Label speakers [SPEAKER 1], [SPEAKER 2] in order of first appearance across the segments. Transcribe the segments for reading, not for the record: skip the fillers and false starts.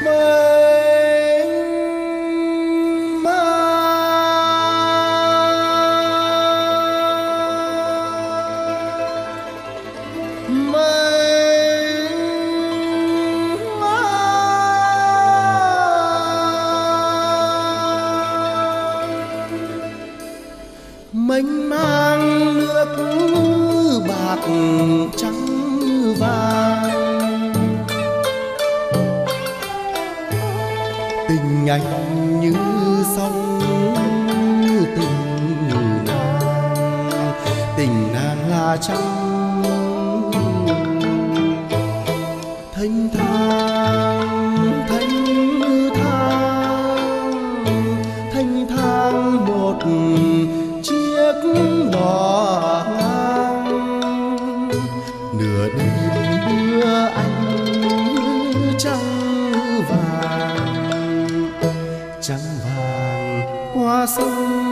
[SPEAKER 1] mênh mang nước bạc trắng vàng, tình anh như sông tình nàng là trăng thanh thang thanh thang một chiếc đò ngang, nửa đêm đưa anh trăng vàng qua sông.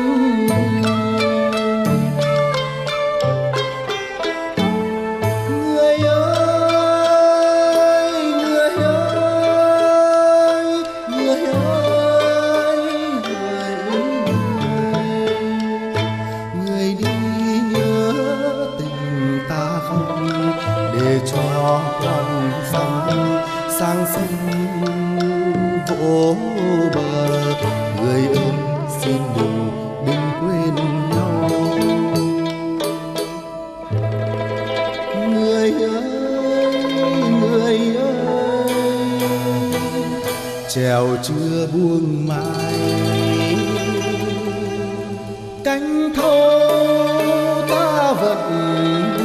[SPEAKER 1] Sang sông vỗ bờ, người ơi xin đừng quên nhau. Người ơi chèo chưa buông mai, cánh thâu ta vẫn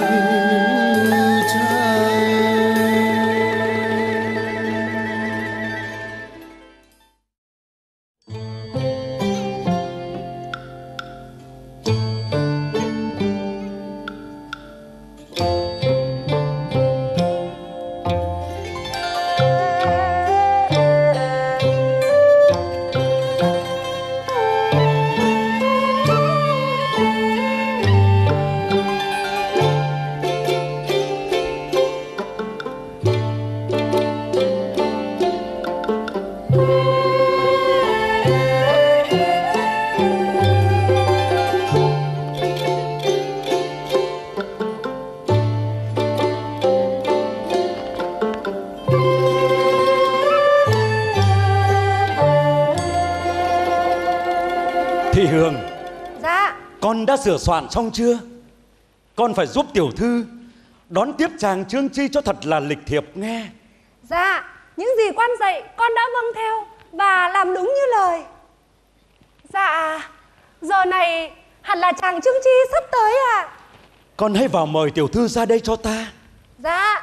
[SPEAKER 2] Thị Hương.
[SPEAKER 3] Dạ.
[SPEAKER 2] Con đã sửa soạn xong chưa? Con phải giúp tiểu thư đón tiếp chàng Trương Chi cho thật là lịch thiệp nghe.
[SPEAKER 3] Dạ, những gì quan dạy con đã vâng theo và làm đúng như lời. Dạ, giờ này hẳn là chàng Trương Chi sắp tới ạ.
[SPEAKER 2] Con hãy vào mời tiểu thư ra đây cho ta.
[SPEAKER 3] Dạ.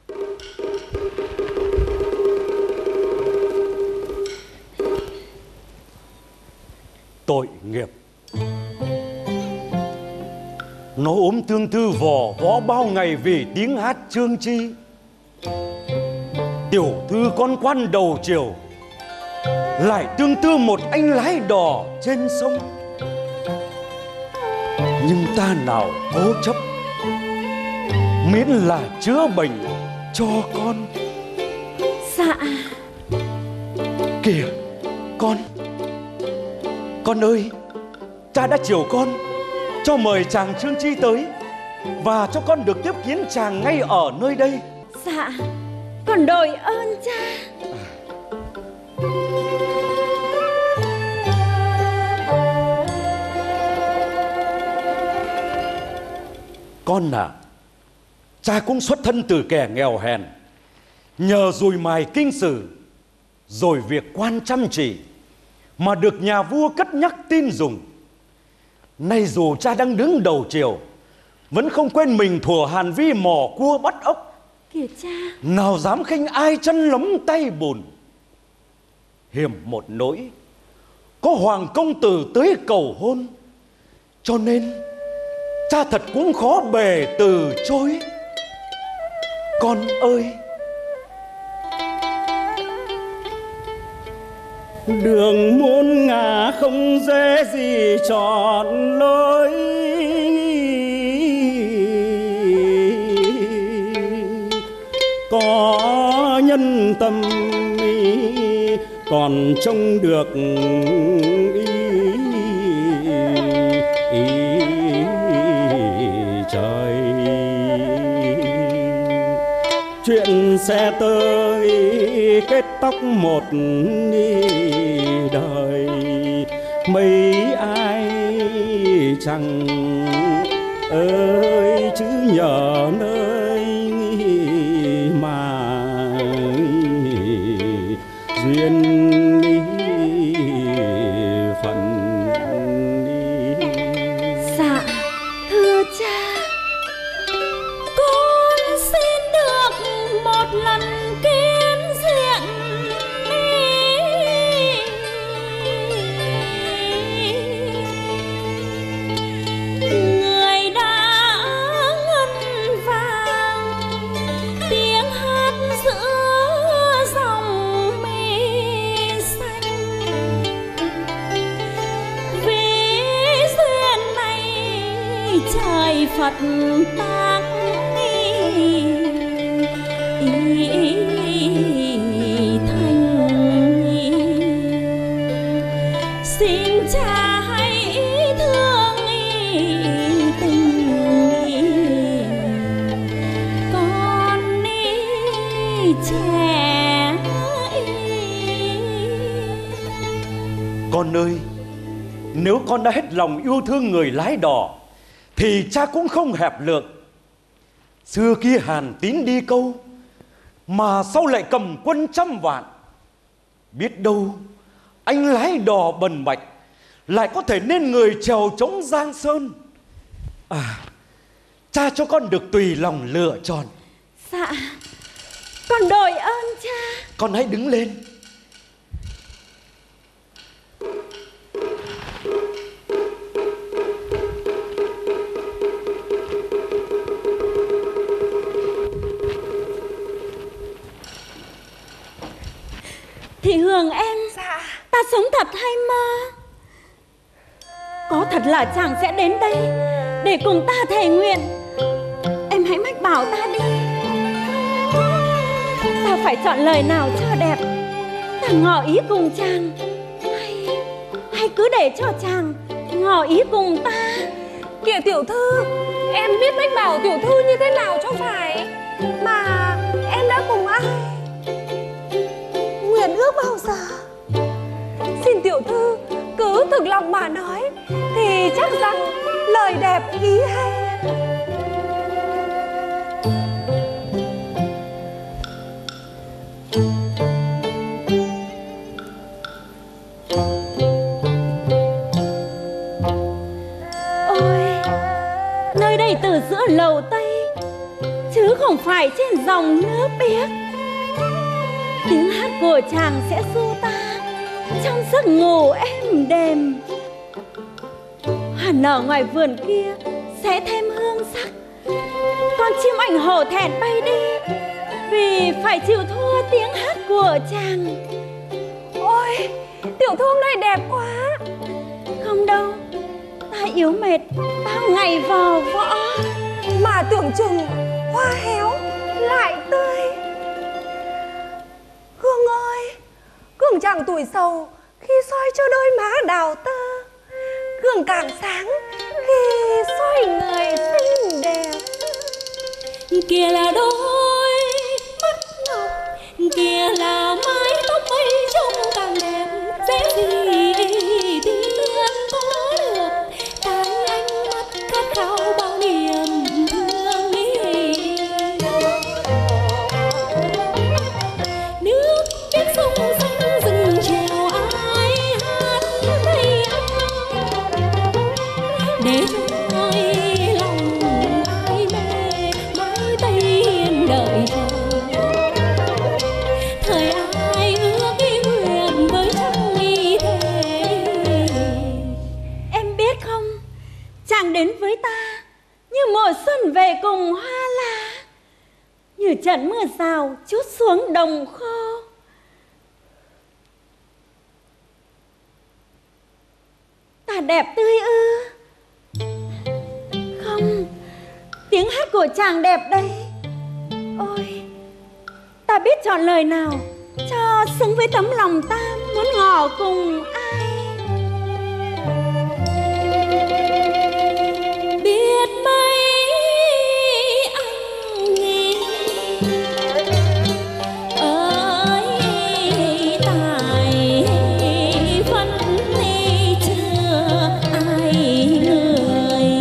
[SPEAKER 2] Tội nghiệp, nó ốm tương tư vò võ bao ngày vì tiếng hát Trương Chi. Tiểu thư con quan đầu triều, lại tương tư một anh lái đò trên sông. Nhưng ta nào cố chấp, miễn là chữa bệnh cho con.
[SPEAKER 4] Dạ.
[SPEAKER 2] Kìa con ơi, cha đã chiều con cho mời chàng Trương Chi tới, và cho con được tiếp kiến chàng ngay ở nơi đây.
[SPEAKER 4] Dạ, con đội ơn cha.
[SPEAKER 2] Con à, cha cũng xuất thân từ kẻ nghèo hèn, nhờ dùi mài kinh sử rồi việc quan chăm chỉ mà được nhà vua cất nhắc tin dùng. Nay dù cha đang đứng đầu triều, vẫn không quên mình thuở Hàn Vi mò cua bắt ốc.
[SPEAKER 4] Kìa cha,
[SPEAKER 2] nào dám khinh ai chân lấm tay bùn. Hiểm một nỗi, có hoàng công tử tới cầu hôn, cho nên cha thật cũng khó bề từ chối. Con ơi,
[SPEAKER 5] đường muôn ngả không dễ gì chọn lối, có nhân tâm còn trông được trời. Chuyện sẽ tới kết tóc một đời, mấy ai chẳng ơi chứ nhờ nơi mà duyên phận.
[SPEAKER 4] Dạ thưa cha, con xin được một lần kiến diện người đã ngân vàng, tiếng hát giữa dòng mây xanh. Vì duyên này trời Phật tác thành. Xin cha hãy thương tình con trẻ.
[SPEAKER 2] Con ơi, nếu con đã hết lòng yêu thương người lái đò thì cha cũng không hẹp lượng. Xưa kia Hàn Tín đi câu mà sau lại cầm quân trăm vạn. Biết đâu anh lái đò bần bạch lại có thể nên người chèo chống Giang Sơn. Cha cho con được tùy lòng lựa chọn.
[SPEAKER 4] Dạ, con đội ơn cha.
[SPEAKER 2] Con hãy đứng lên.
[SPEAKER 4] Thị Hường em,
[SPEAKER 3] Dạ.
[SPEAKER 4] ta sống thật hay mơ? Có thật là chàng sẽ đến đây để cùng ta thề nguyện? Em hãy mách bảo ta đi. Ta phải chọn lời nào cho đẹp, ta ngỏ ý cùng chàng, hay cứ để cho chàng ngỏ ý cùng ta?
[SPEAKER 3] Kìa tiểu thư, em biết mách bảo tiểu thư như thế nào cho phải. Mà em đã cùng ai nguyện ước bao giờ? Xin tiểu thư cứ thực lòng mà nói, thì chắc rằng lời đẹp ý hay.
[SPEAKER 4] Ôi, nơi đây từ giữa lầu Tây, chứ không phải trên dòng nước biếc. Tiếng hát của chàng sẽ du ta trong giấc ngủ êm đềm. Hoa nở ngoài vườn kia sẽ thêm hương sắc. Con chim ảnh hổ thẹn bay đi vì phải chịu thua tiếng hát của chàng.
[SPEAKER 3] Ôi, tiểu thư hôm nay đẹp quá.
[SPEAKER 4] Không đâu, ta yếu mệt bao ngày vò võ.
[SPEAKER 3] Mà tưởng chừng hoa héo lại tươi. Gương ơi, gương chàng tuổi sầu khi soi cho đôi má đào tơ, gương càng sáng khi soi người xinh đẹp.
[SPEAKER 4] Kia là đôi mắt ngọc, kia là mái tóc mây trông càng đẹp. Dễ gì tiên có được cái ánh mắt khát khao bao niềm thương ý. Nước biết sông xanh rừng trèo ai hát hay để trôi lòng ai mê mãi tay hiền đợi chờ. Thời ai ước ý nguyện với trăng y thế. Em biết không, chàng đến với ta như mùa xuân về cùng hoa lá, như trận mưa rào trút xuống đồng khô. Ta đẹp tươi ư? Không, tiếng hát của chàng đẹp đây. Ôi, ta biết chọn lời nào cho xứng với tấm lòng ta muốn ngỏ cùng ai. Biết mấy anh nghĩ ơi tại vẫn chưa ai người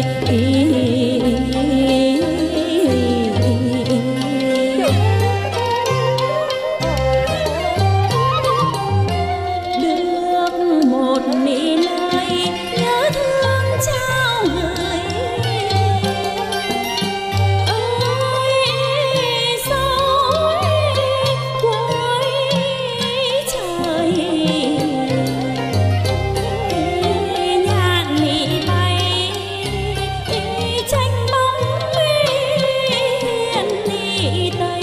[SPEAKER 4] được một nỉ lời nhớ thương trao gửi. Ơi sao cuối trời nhạn nỉ bay tranh bóng hiền nỉ tây.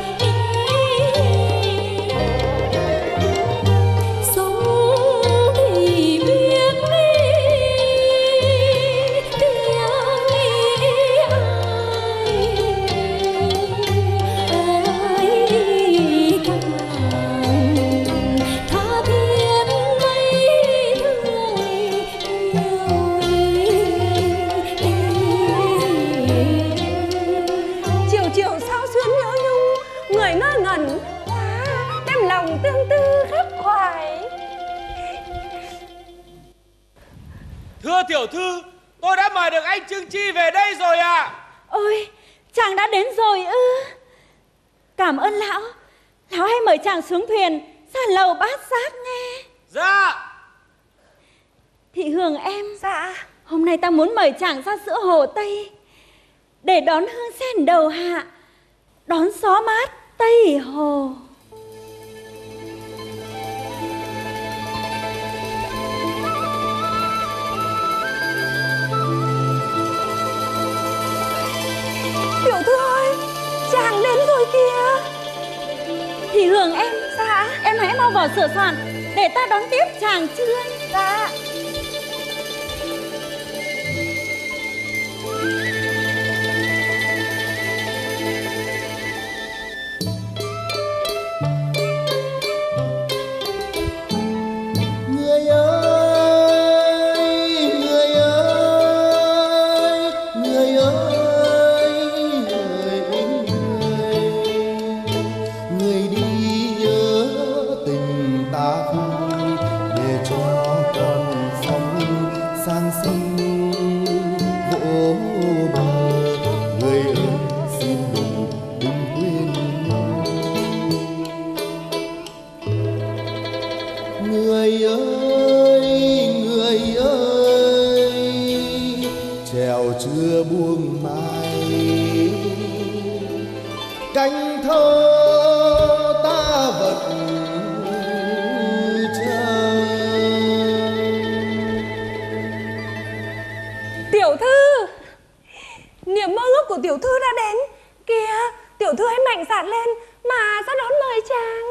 [SPEAKER 4] Sống thì biết đi tiếng nghĩ ai càng tha thiết mấy thương
[SPEAKER 3] Chiều chiều sao xuyên nhớ nhung, người ngơ ngẩn quá, đem lòng tương tư khắc khoải.
[SPEAKER 6] Thưa tiểu thư, tôi đã mời được anh Trương Chi về đây rồi ạ.
[SPEAKER 4] Ôi, chàng đã đến rồi ư? Cảm ơn lão. Lão hãy mời chàng xuống thuyền ra lầu bát giác nghe.
[SPEAKER 6] Dạ.
[SPEAKER 4] Thị Hường em,
[SPEAKER 3] Dạ.
[SPEAKER 4] hôm nay ta muốn mời chàng ra giữa hồ Tây để đón hương sen đầu hạ, đón gió mát Tây Hồ.
[SPEAKER 3] Tiểu thư ơi, chàng đến rồi kìa.
[SPEAKER 4] Thị Hường em,
[SPEAKER 3] Dạ.
[SPEAKER 4] em hãy mau vào sửa soạn để ta đón tiếp chàng Trương.
[SPEAKER 3] Dạ.
[SPEAKER 1] Người ơi, người ơi, người ơi, người đi nhớ tình ta vui để cho con sóng sang sông vỗ bờ. Người ơi xin đừng quên nhau. Người ơi, chèo chưa buông mai, cánh thơ ta vẫn chờ.
[SPEAKER 3] Tiểu thư, niềm mơ ước của tiểu thư đã đến kìa. Tiểu thư hãy mạnh dạn lên mà ra đón mời chàng.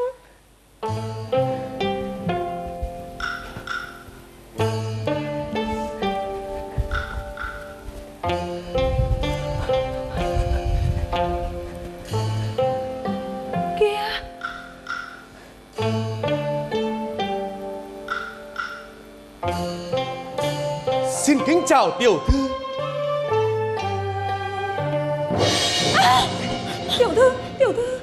[SPEAKER 3] Kìa.
[SPEAKER 6] Xin kính chào tiểu thư.
[SPEAKER 3] Tiểu thư, tiểu thư.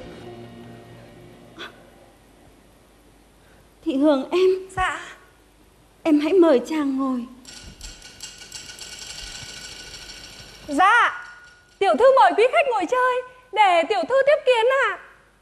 [SPEAKER 4] Thị Hường em,
[SPEAKER 3] Dạ.
[SPEAKER 4] em hãy mời chàng ngồi.
[SPEAKER 3] Dạ. Tiểu thư mời quý khách ngồi chơi để tiểu thư tiếp kiến ạ.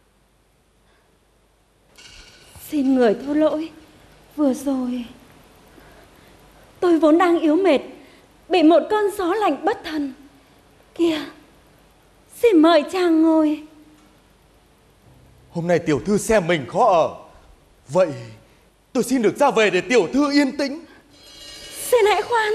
[SPEAKER 4] Xin người thua lỗi, vừa rồi tôi vốn đang yếu mệt, bị một cơn gió lạnh bất thần. Kìa, xin mời chàng ngồi.
[SPEAKER 6] Hôm nay tiểu thư xem mình khó ở, vậy tôi xin được ra về để tiểu thư yên tĩnh.
[SPEAKER 4] Xin hãy khoan.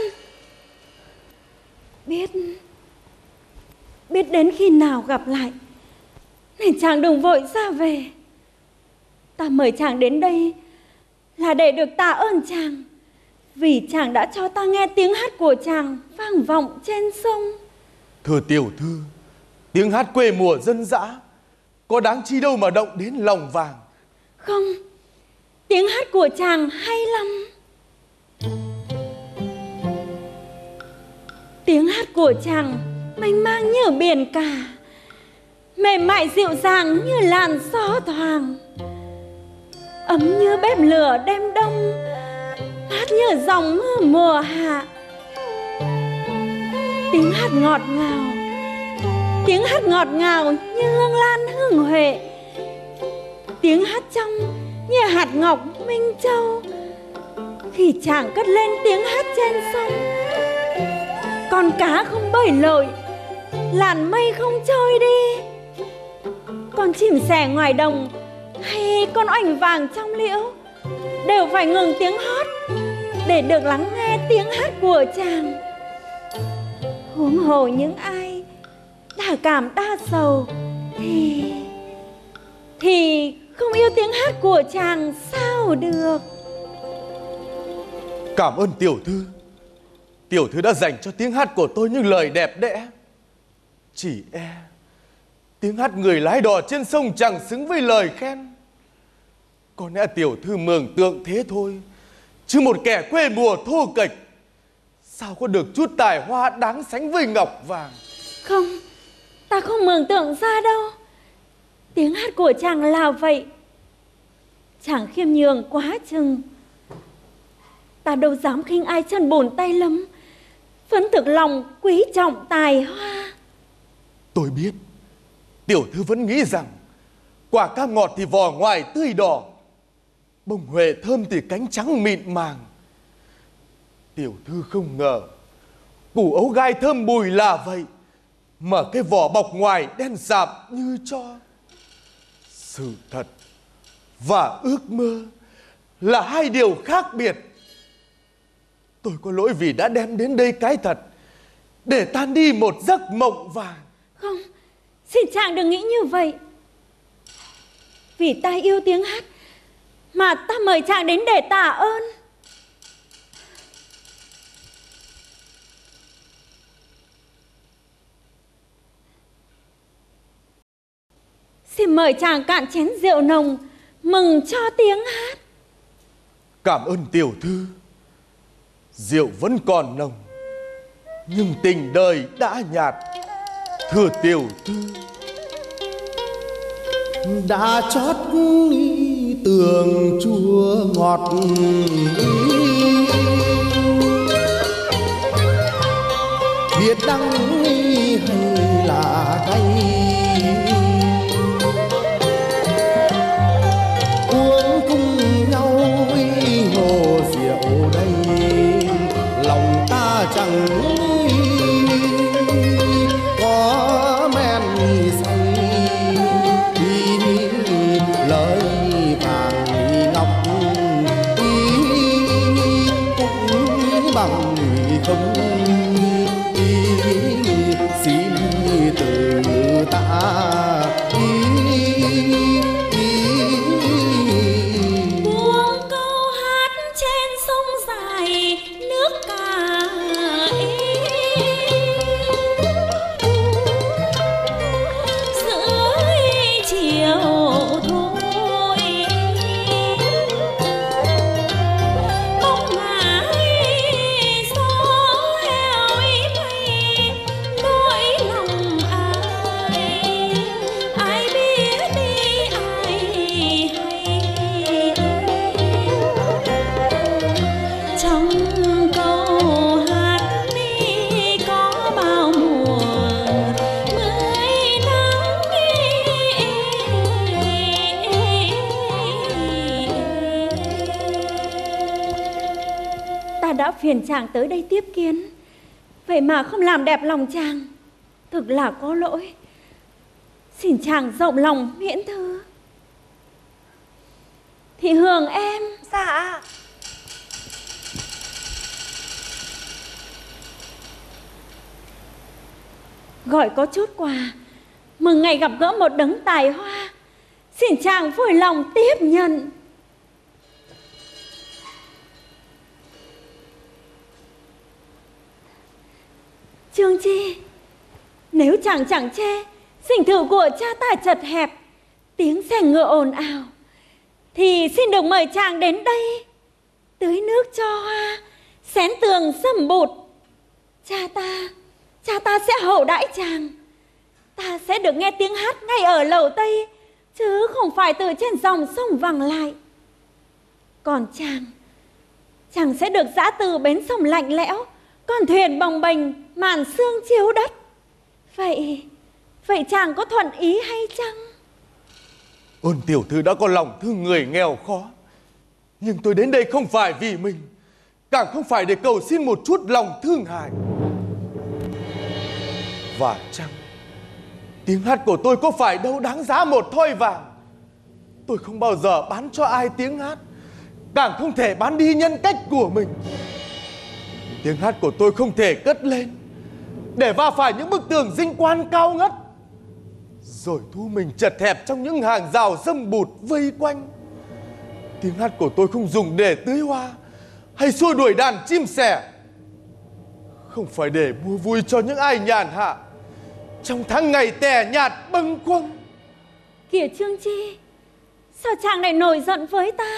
[SPEAKER 4] Biết đến khi nào gặp lại, nên chàng đừng vội ra về. Ta mời chàng đến đây là để được tạ ơn chàng, vì chàng đã cho ta nghe tiếng hát của chàng vang vọng trên sông.
[SPEAKER 6] Thưa tiểu thư, tiếng hát quê mùa dân dã có đáng chi đâu mà động đến lòng vàng.
[SPEAKER 4] Không, tiếng hát của chàng hay lắm. Tiếng hát của chàng mênh mang như biển cả, mềm mại dịu dàng như làn gió thoảng, ấm như bếp lửa đêm đông, mát như dòng mưa mùa hạ. Tiếng hát ngọt ngào, tiếng hát ngọt ngào như hương lan hương huệ, tiếng hát trong như hạt ngọc minh châu. Khi chàng cất lên tiếng hát trên sông, con cá không bơi lội, làn mây không trôi đi, con chim sẻ ngoài đồng hay con oanh vàng trong liễu đều phải ngừng tiếng hót để được lắng nghe tiếng hát của chàng. Huống hồ những ai đa cảm đa sầu thì không yêu tiếng hát của chàng sao được.
[SPEAKER 6] Cảm ơn tiểu thư. Tiểu thư đã dành cho tiếng hát của tôi những lời đẹp đẽ. Chỉ e tiếng hát người lái đò trên sông chẳng xứng với lời khen. Có lẽ tiểu thư mường tượng thế thôi, chứ một kẻ quê mùa thô kệch sao có được chút tài hoa đáng sánh với ngọc vàng.
[SPEAKER 4] Không, ta không mường tượng ra đâu. Tiếng hát của chàng là vậy. Chàng khiêm nhường quá chừng. Ta đâu dám khinh ai chân bùn tay lấm, vẫn thực lòng quý trọng tài hoa.
[SPEAKER 6] Tôi biết tiểu thư vẫn nghĩ rằng quả cam ngọt thì vỏ ngoài tươi đỏ, bông huệ thơm thì cánh trắng mịn màng. Tiểu thư không ngờ củ ấu gai thơm bùi là vậy, mà cái vỏ bọc ngoài đen sạm như tro. Sự thật và ước mơ là hai điều khác biệt. Tôi có lỗi vì đã đem đến đây cái thật để tan đi một giấc mộng vàng.
[SPEAKER 4] Không, xin chàng đừng nghĩ như vậy. Vì ta yêu tiếng hát mà ta mời chàng đến để tạ ơn. Xin mời chàng cạn chén rượu nồng mừng cho tiếng hát.
[SPEAKER 6] Cảm ơn tiểu thư. Rượu vẫn còn nồng, nhưng tình đời đã nhạt. Thưa tiểu thư,
[SPEAKER 1] đã chót tường chua ngọt, biết đắng hay là cay, uống cùng nhau hồ rượu đây, lòng ta chẳng có men say. Lời vàng ngọc cũng bằng không, xin từ ta.
[SPEAKER 4] Buông câu hát trên sông dài nước cả dưới chiều thôi, bóng ngải gió heo mây, nỗi lòng ai biết đi ai hay. Trong câu hát đi có bao mùa mười nắng. Ta đã phiền chàng tới đây tiếp kiến, vậy mà không làm đẹp lòng chàng, thực là có lỗi. Xin chàng rộng lòng miễn thứ. Thị Hường em.
[SPEAKER 3] Dạ.
[SPEAKER 4] Gọi có chút quà mừng ngày gặp gỡ một đấng tài hoa, xin chàng vui lòng tiếp nhận. Trương Chi, nếu chàng chẳng chê, dinh thự của cha ta chật hẹp, tiếng xe ngựa ồn ào, thì xin được mời chàng đến đây tưới nước cho hoa, xén tường sầm bụt. Cha ta sẽ hậu đãi chàng. Ta sẽ được nghe tiếng hát ngay ở lầu Tây, chứ không phải từ trên dòng sông vẳng lại. Còn chàng sẽ được dã từ bến sông lạnh lẽo, con thuyền bồng bềnh, màn sương chiếu đất. Vậy chàng có thuận ý hay chăng?
[SPEAKER 6] Ơn tiểu thư đã có lòng thương người nghèo khó, nhưng tôi đến đây không phải vì mình, càng không phải để cầu xin một chút lòng thương hại. Và chăng tiếng hát của tôi có phải đâu đáng giá một thoi vàng? Tôi không bao giờ bán cho ai tiếng hát, càng không thể bán đi nhân cách của mình. Tiếng hát của tôi không thể cất lên để va phải những bức tường dinh quan cao ngất, rồi thu mình chật hẹp trong những hàng rào dâm bụt vây quanh. Tiếng hát của tôi không dùng để tưới hoa hay xua đuổi đàn chim sẻ, không phải để mua vui cho những ai nhàn hạ trong tháng ngày tẻ nhạt bâng khuâng.
[SPEAKER 4] Kìa Trương Chi, sao chàng lại nổi giận với ta?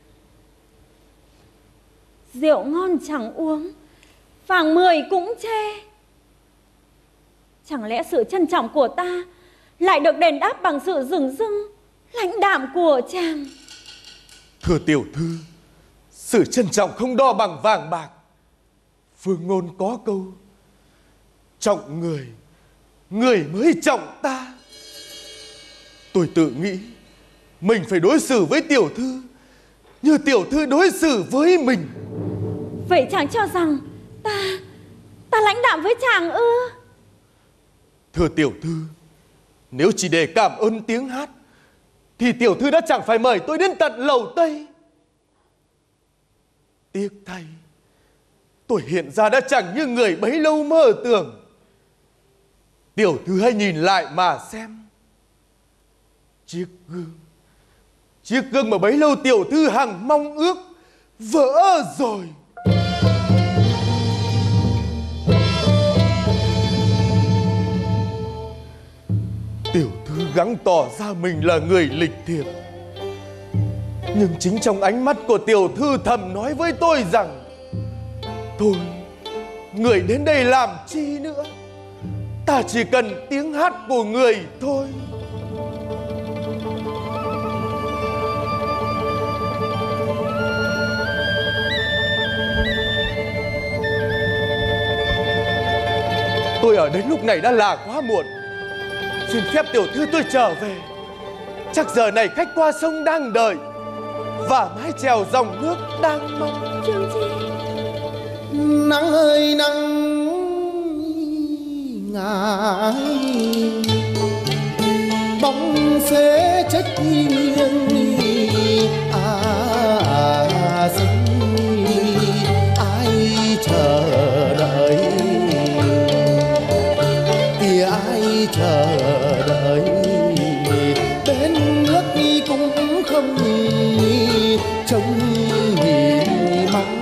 [SPEAKER 4] Rượu ngon chẳng uống, vàng 10 cũng chê. Chẳng lẽ sự trân trọng của ta lại được đền đáp bằng sự dửng dưng lãnh đạm của chàng?
[SPEAKER 6] Thưa tiểu thư, sự trân trọng không đo bằng vàng bạc. Phương ngôn có câu: trọng người, người mới trọng ta. Tôi tự nghĩ mình phải đối xử với tiểu thư như tiểu thư đối xử với mình.
[SPEAKER 4] Vậy chàng cho rằng ta lãnh đạm với chàng ư?
[SPEAKER 6] Thưa tiểu thư, nếu chỉ để cảm ơn tiếng hát thì tiểu thư đã chẳng phải mời tôi đến tận lầu Tây. Tiếc thay, tôi hiện ra đã chẳng như người bấy lâu mơ tưởng. Tiểu thư hãy nhìn lại mà xem. Chiếc gương mà bấy lâu tiểu thư hằng mong ước vỡ rồi. Tiểu thư gắng tỏ ra mình là người lịch thiệp, nhưng chính trong ánh mắt của tiểu thư thầm nói với tôi rằng: thôi, người đến đây làm chi nữa, ta chỉ cần tiếng hát của người thôi. Tôi ở đến lúc này đã là quá muộn. Xin phép tiểu thư tôi trở về. Chắc giờ này khách qua sông đang đợi, và mái chèo dòng nước đang mong.
[SPEAKER 4] Trương Chi,
[SPEAKER 1] Nắng ơi nắng ngài, bóng xế trách nghiêng sông. Ai chờ đợi thì ai chờ đợi, bên nước cũng không trông mong.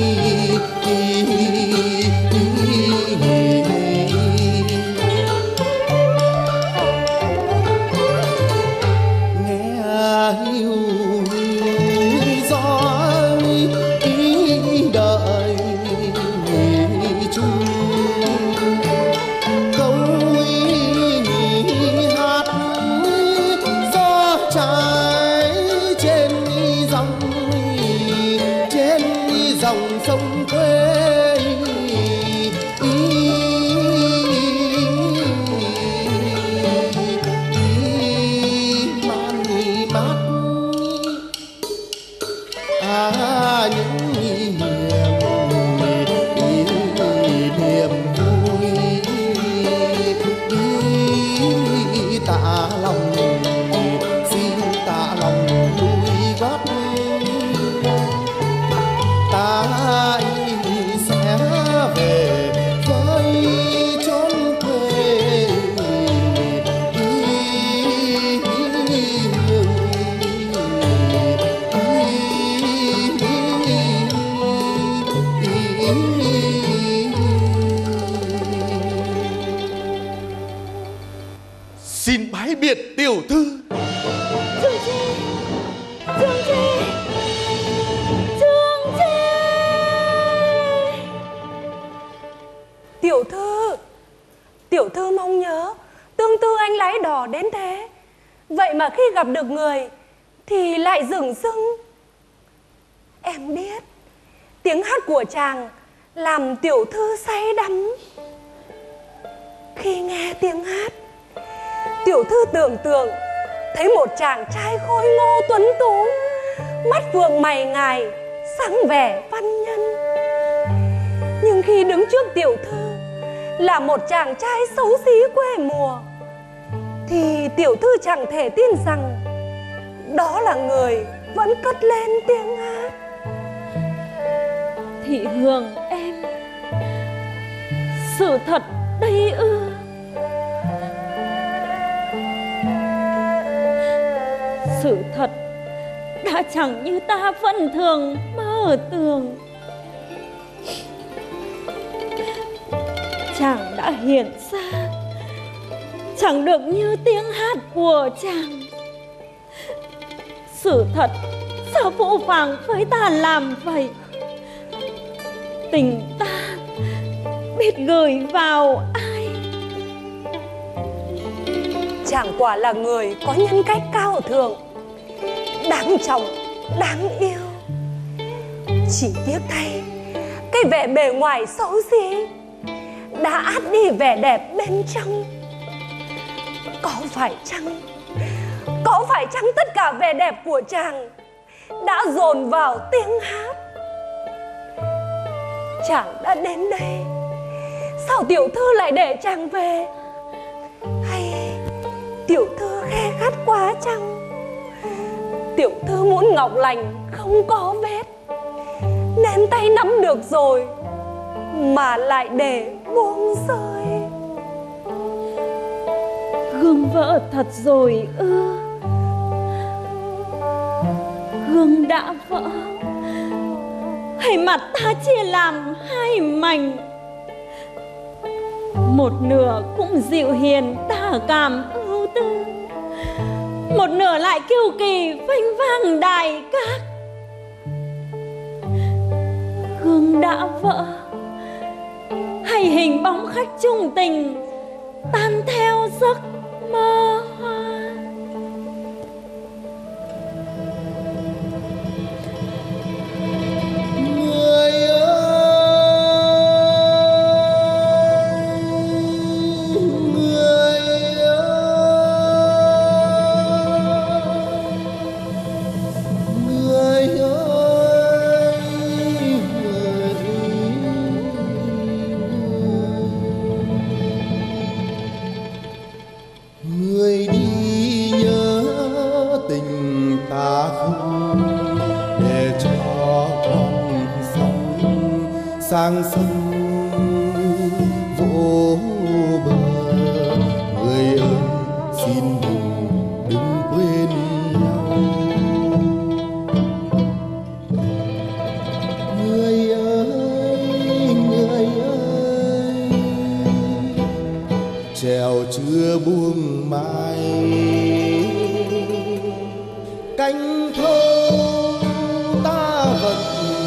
[SPEAKER 1] Dòng sông quê man mát, những niềm vui đi tạ lòng, xin tạ lòng đuôi gót ta.
[SPEAKER 3] mà khi gặp được người thì lại dửng dưng. Em biết tiếng hát của chàng làm tiểu thư say đắm. Khi nghe tiếng hát, tiểu thư tưởng tượng thấy một chàng trai khôi ngô tuấn tú, mắt phượng mày ngài, sáng vẻ văn nhân. Nhưng khi đứng trước tiểu thư là một chàng trai xấu xí quê mùa, thì tiểu thư chẳng thể tin rằng đó là người vẫn cất lên tiếng hát.
[SPEAKER 4] Thị Hương em, sự thật đây ư? Sự thật đã chẳng như ta vẫn thường mơ tưởng. Chàng đã hiện ra chẳng được như tiếng hát của chàng. Sự thật sao phũ phàng với ta làm vậy? Tình ta biết gửi vào ai?
[SPEAKER 3] Chàng quả là người có nhân cách cao thượng, đáng trọng, đáng yêu. Chỉ tiếc thay cái vẻ bề ngoài xấu xí đã át đi vẻ đẹp bên trong. Có phải chăng tất cả vẻ đẹp của chàng đã dồn vào tiếng hát? Chàng đã đến đây, sao tiểu thư lại để chàng về? Hay tiểu thư khe khắt quá chăng? Tiểu thư muốn ngọc lành không có vết, nên tay nắm được rồi mà lại để buông rơi.
[SPEAKER 4] Gương vỡ thật rồi ư? Gương đã vỡ, hay mặt ta chia làm hai mảnh? Một nửa cũng dịu hiền đa cảm ưu tư, một nửa lại kiêu kỳ vênh vang đài các. Gương đã vỡ, hay hình bóng khách chung tình tan theo giấc mơ hoa?
[SPEAKER 1] Sang sông vỗ bờ, người ơi xin đừng quên nhau. Người ơi trèo chưa buông mai, cánh thâu ta vẫn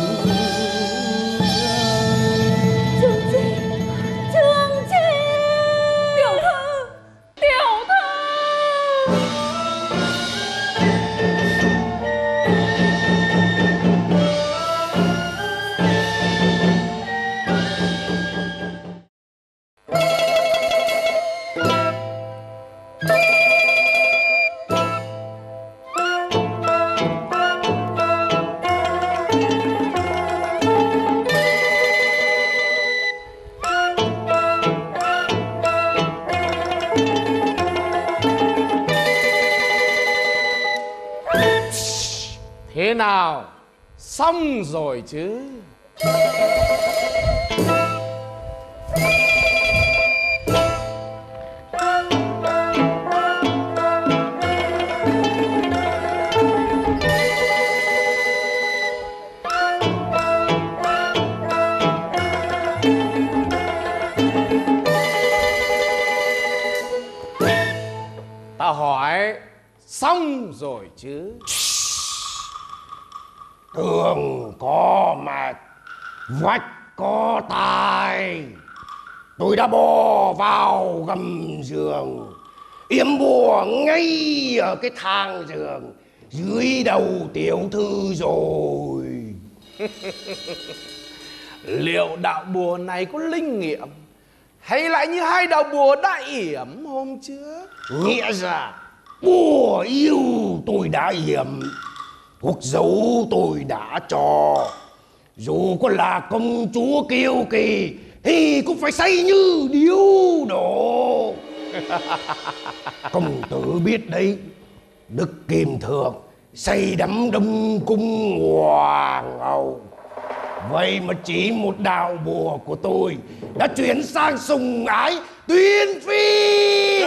[SPEAKER 7] thế nào? Xong rồi chứ? Ta hỏi xong rồi chứ?
[SPEAKER 8] Tường có mạch, vách có tai. Tôi đã bò vào gầm giường, yểm bùa ngay ở cái thang giường dưới đầu tiểu thư rồi.
[SPEAKER 7] Liệu đạo bùa này có linh nghiệm hay lại như hai đạo bùa đã yểm hôm trước?
[SPEAKER 8] Nghĩa ra bùa yêu tôi đã yểm, thuốc dấu tôi đã cho. Dù có là công chúa Kiều Kỳ thì cũng phải say như điếu đổ. Công tử biết đấy, Đức Kim Thượng say đắm Đông Cung Hoàng hậu. Vậy mà chỉ một đạo bùa của tôi đã chuyển sang sùng ái Tuyên Phi.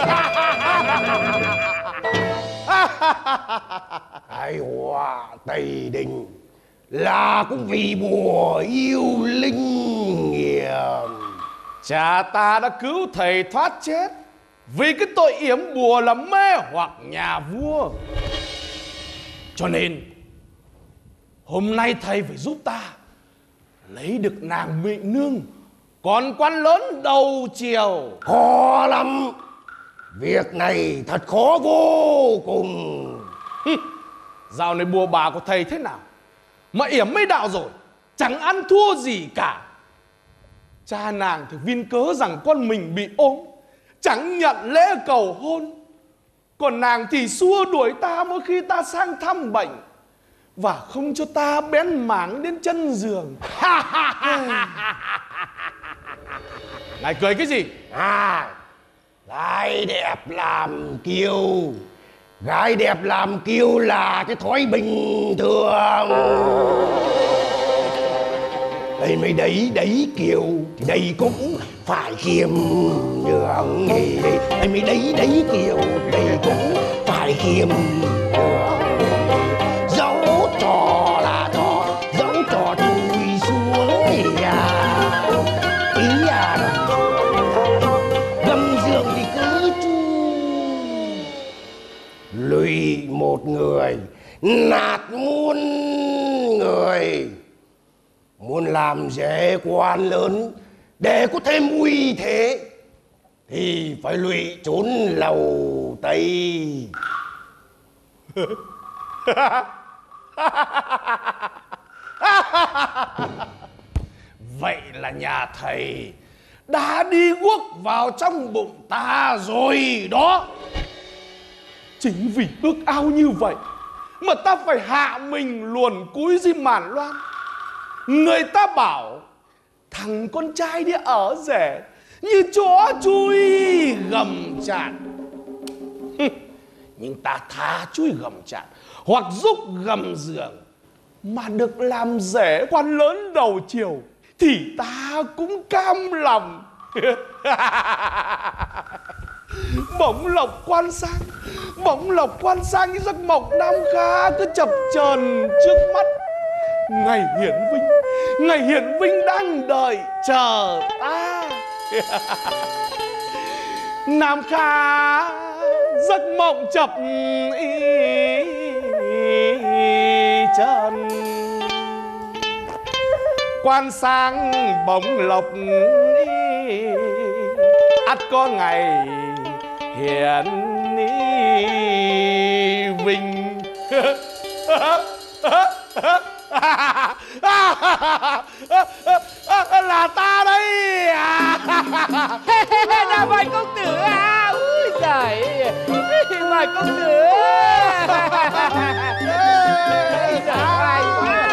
[SPEAKER 8] Ai họa Tây Đình là cũng vì bùa yêu linh nghiệm.
[SPEAKER 7] Cha ta đã cứu thầy thoát chết vì cái tội yểm bùa là mê hoặc nhà vua. Cho nên hôm nay thầy phải giúp ta lấy được nàng Mỹ Nương, con quan lớn đầu triều.
[SPEAKER 8] Khó lắm, việc này thật khó vô cùng.
[SPEAKER 7] Dạo này bùa bà của thầy thế nào mà yểm mấy đạo rồi chẳng ăn thua gì cả. Cha nàng thì vin cớ rằng con mình bị ốm, chẳng nhận lễ cầu hôn. Còn nàng thì xua đuổi ta mỗi khi ta sang thăm bệnh, và không cho ta bén mảng đến chân giường. Ngài cười cái gì?
[SPEAKER 8] Gái đẹp làm kiêu. Gái đẹp làm kiêu là cái thói bình thường. Đây mới đấy kiều thì đây cũng phải khiêm nhường. Đây mới đấy kiều thì đây cũng phải khiêm nhường. Dẫu trò là trò, dẫu trò chui xuống thì ý gầm giường thì cứ chu. Lụy một người nạt muôn người. Muốn làm dễ quan lớn để có thêm uy thế thì phải lụy trốn lầu Tây.
[SPEAKER 7] Vậy là nhà thầy đã đi guốc vào trong bụng ta rồi đó. Chính vì ước ao như vậy mà ta phải hạ mình luồn cúi dưới màn loan. Người ta bảo thằng con trai đi ở rể như chó chui gầm chạn. Nhưng ta thà chui gầm chạn hoặc giúp gầm giường mà được làm rể quan lớn đầu triều thì ta cũng cam lòng. Bỗng lộc quan sang những giấc mộng Nam Kha cứ chập chờn trước mắt. Ngày hiển vinh đang đợi chờ ta. Nam Kha giấc mộng chập chờn, quan sang bỗng lộc ắt có ngày hiển vinh. Là ta đây.
[SPEAKER 9] Là Hoài công tử à? Úi giời, Hoài công tử. Hoài quá.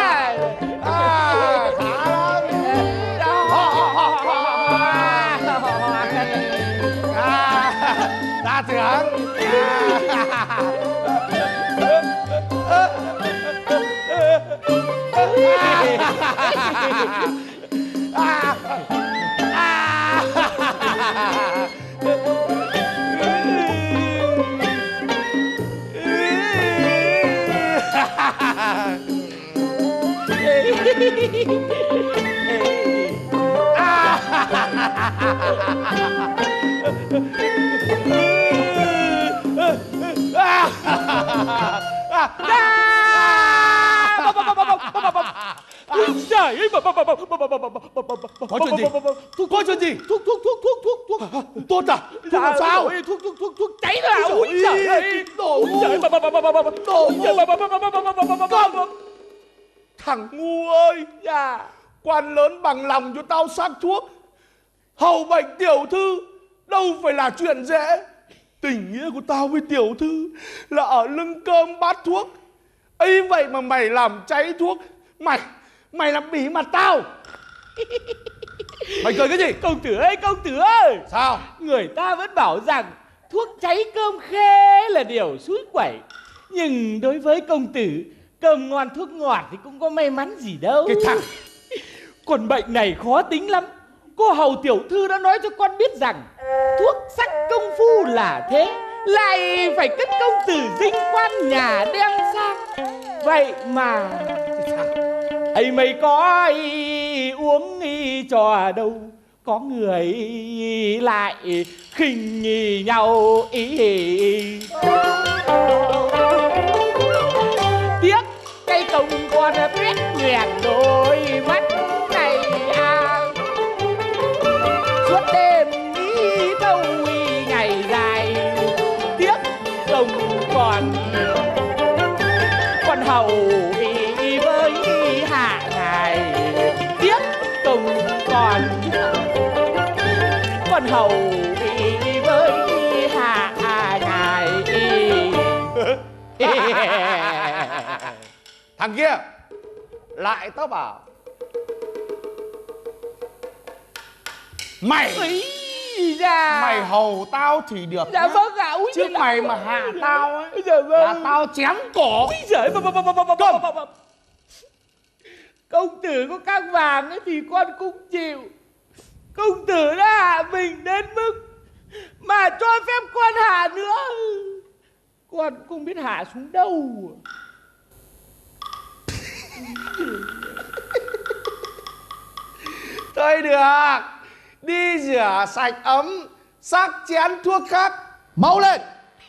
[SPEAKER 7] Ta tưởng
[SPEAKER 9] Úi giời giời,
[SPEAKER 7] Có chuyện gì? Có chuyện gì?
[SPEAKER 9] Thuốc
[SPEAKER 7] Tốt à? Thuốc làm sao?
[SPEAKER 9] Thuốc cháy là úi giời ơi.
[SPEAKER 7] Đồ ngu. Đồ ngu. Cầm. Thằng ngu ơi.
[SPEAKER 9] Dạ.
[SPEAKER 7] Quan lớn bằng lòng cho tao sắc thuốc. Hầu bệnh tiểu thư đâu phải là chuyện dễ. Tình nghĩa của tao với tiểu thư là ở lưng cơm bát thuốc. Ấy vậy mà mày làm cháy thuốc. Mày làm bỉ mặt tao. Mày cười cái gì?
[SPEAKER 9] Công tử ơi.
[SPEAKER 7] Sao?
[SPEAKER 9] Người ta vẫn bảo rằng thuốc cháy cơm khê là điều suối quẩy. Nhưng đối với công tử, cơm ngon thuốc ngọt thì cũng có may mắn gì đâu.
[SPEAKER 7] Cái thằng.
[SPEAKER 9] Còn bệnh này khó tính lắm. Cô hầu tiểu thư đã nói cho con biết rằng thuốc sắc công phu là thế, lại phải cất công tử dinh quan nhà đem sang. Vậy mà ấy mày có uống trò đâu, có người lại khinh nhau tiếc cây công con biết nguyện đôi mắt này suốt đêm đi thâu ngày dài tiếc công còn hầu với hạ ngài tiếc công còn hầu với hạ ngài.
[SPEAKER 7] Thằng kia lại tao bảo mày mày hầu tao thì được.
[SPEAKER 9] Dạ vâng ạ.
[SPEAKER 7] Chứ mày mà hạ tao ấy
[SPEAKER 9] dạ vâng.
[SPEAKER 7] là tao chém cổ.
[SPEAKER 9] Công tử có căng vàng ấy thì con cũng chịu. Công tử đã hạ mình đến mức mà cho phép con hạ nữa, con không biết hạ xuống đâu.
[SPEAKER 7] Thôi được, đi rửa sạch ấm, sắc chén thuốc khác. Mau lên.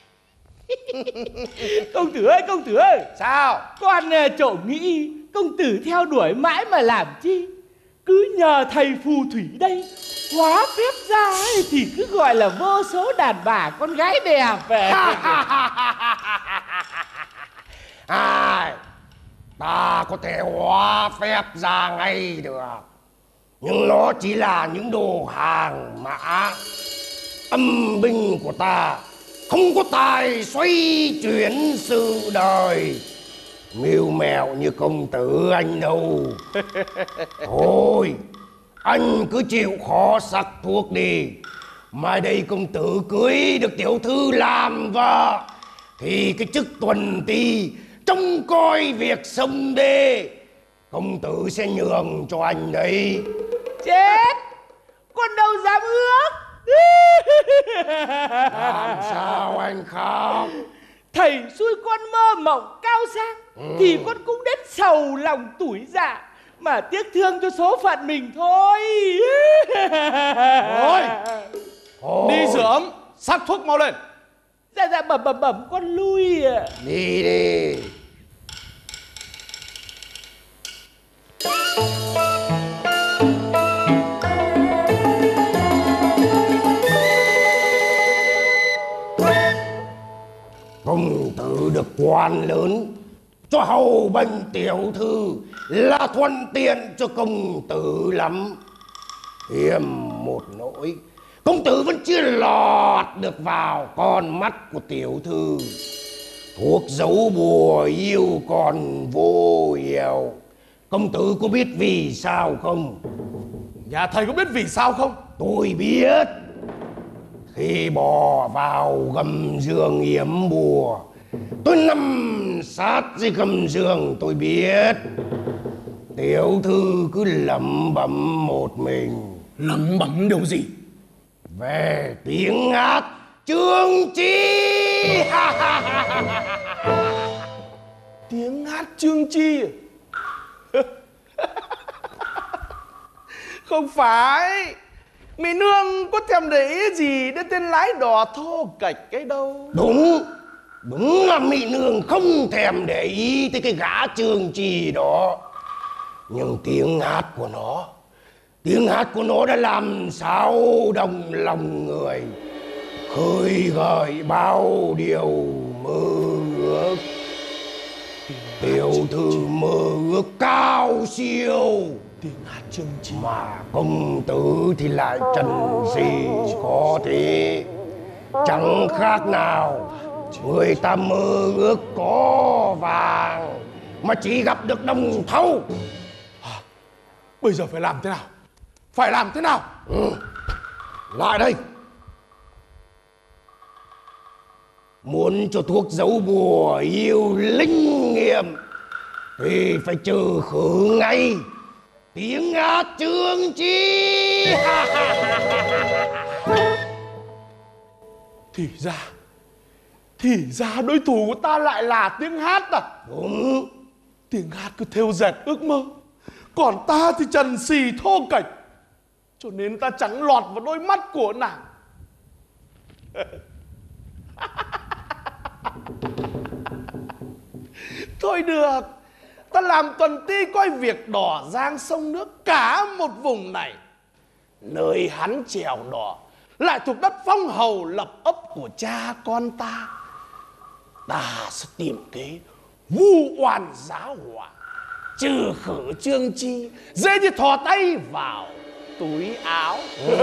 [SPEAKER 9] Công tử ơi.
[SPEAKER 7] Sao?
[SPEAKER 9] Con trộm nghĩ công tử theo đuổi mãi mà làm chi. Cứ nhờ thầy phù thủy đây hóa phép ra ấy, thì cứ gọi là vô số đàn bà con gái đẹp về.
[SPEAKER 8] Ta có thể hóa phép ra ngay được, nhưng nó chỉ là những đồ hàng mã. Âm binh của ta không có tài xoay chuyển sự đời mưu mẹo như công tử anh đâu. Thôi anh cứ chịu khó sắc thuốc đi. Mai đây công tử cưới được tiểu thư làm vợ thì cái chức tuần ti trông coi việc sông đê công tử sẽ nhường cho anh đấy.
[SPEAKER 9] Chết, con đâu dám ước.
[SPEAKER 8] Làm sao anh khóc?
[SPEAKER 9] Thầy xui con mơ mộng cao sang thì con cũng đến sầu lòng tủi dạ, mà tiếc thương cho số phận mình thôi.
[SPEAKER 7] Thôi, đi rửa ấm, sắc thuốc mau lên.
[SPEAKER 9] Dạ bẩm con lui.
[SPEAKER 8] Đi đi. Công tử được quan lớn cho hầu bệnh tiểu thư là thuận tiện cho công tử lắm. Hiềm một nỗi, công tử vẫn chưa lọt được vào con mắt của tiểu thư. Thuốc giấu bùa yêu còn vô hiệu. Công tử có biết vì sao không?
[SPEAKER 7] Nhà thầy có biết vì sao không?
[SPEAKER 8] Tôi biết. Khi bò vào gầm giường yểm bùa, tôi nằm sát dưới gầm giường, tôi biết. Tiểu thư cứ lẩm bẩm một mình.
[SPEAKER 7] Lẩm bẩm điều gì?
[SPEAKER 8] Về tiếng hát Chương Chi.
[SPEAKER 7] Tiếng hát Chương Chi. Không phải, mày nương có thèm để ý gì đến tên lái đò thô kệch cái đâu.
[SPEAKER 8] Đúng là mị nương không thèm để ý tới cái gã Chương Chi đó. Nhưng tiếng hát của nó đã làm sao động lòng người, khơi gợi bao điều mơ ước. Tiểu thư mơ ước cao siêu,
[SPEAKER 7] Tiếng hát chương chi
[SPEAKER 8] mà công tử thì lại trần gì có thế. Chẳng khác nào người ta mơ ước có vàng mà chỉ gặp được đồng thau.
[SPEAKER 7] Bây giờ phải làm thế nào? Phải làm thế nào?
[SPEAKER 8] Lại đây. Muốn cho thuốc giấu bùa yêu linh nghiệm thì phải trừ khử ngay tiếng hát chương chi.
[SPEAKER 7] Thì ra đối thủ của ta lại là tiếng hát à?
[SPEAKER 8] Đúng.
[SPEAKER 7] Tiếng hát cứ thêu dệt ước mơ, còn ta thì trần xì thô kệch, cho nên ta chẳng lọt vào đôi mắt của nàng. Thôi được, ta làm tuần ti coi việc đỏ giang sông nước cả một vùng này. Nơi hắn trèo đỏ lại thuộc đất phong hầu lập ấp của cha con ta. Ta sẽ tìm kế vu oan giáo họa, trừ khử Chương Chi, dễ như thò tay vào túi áo.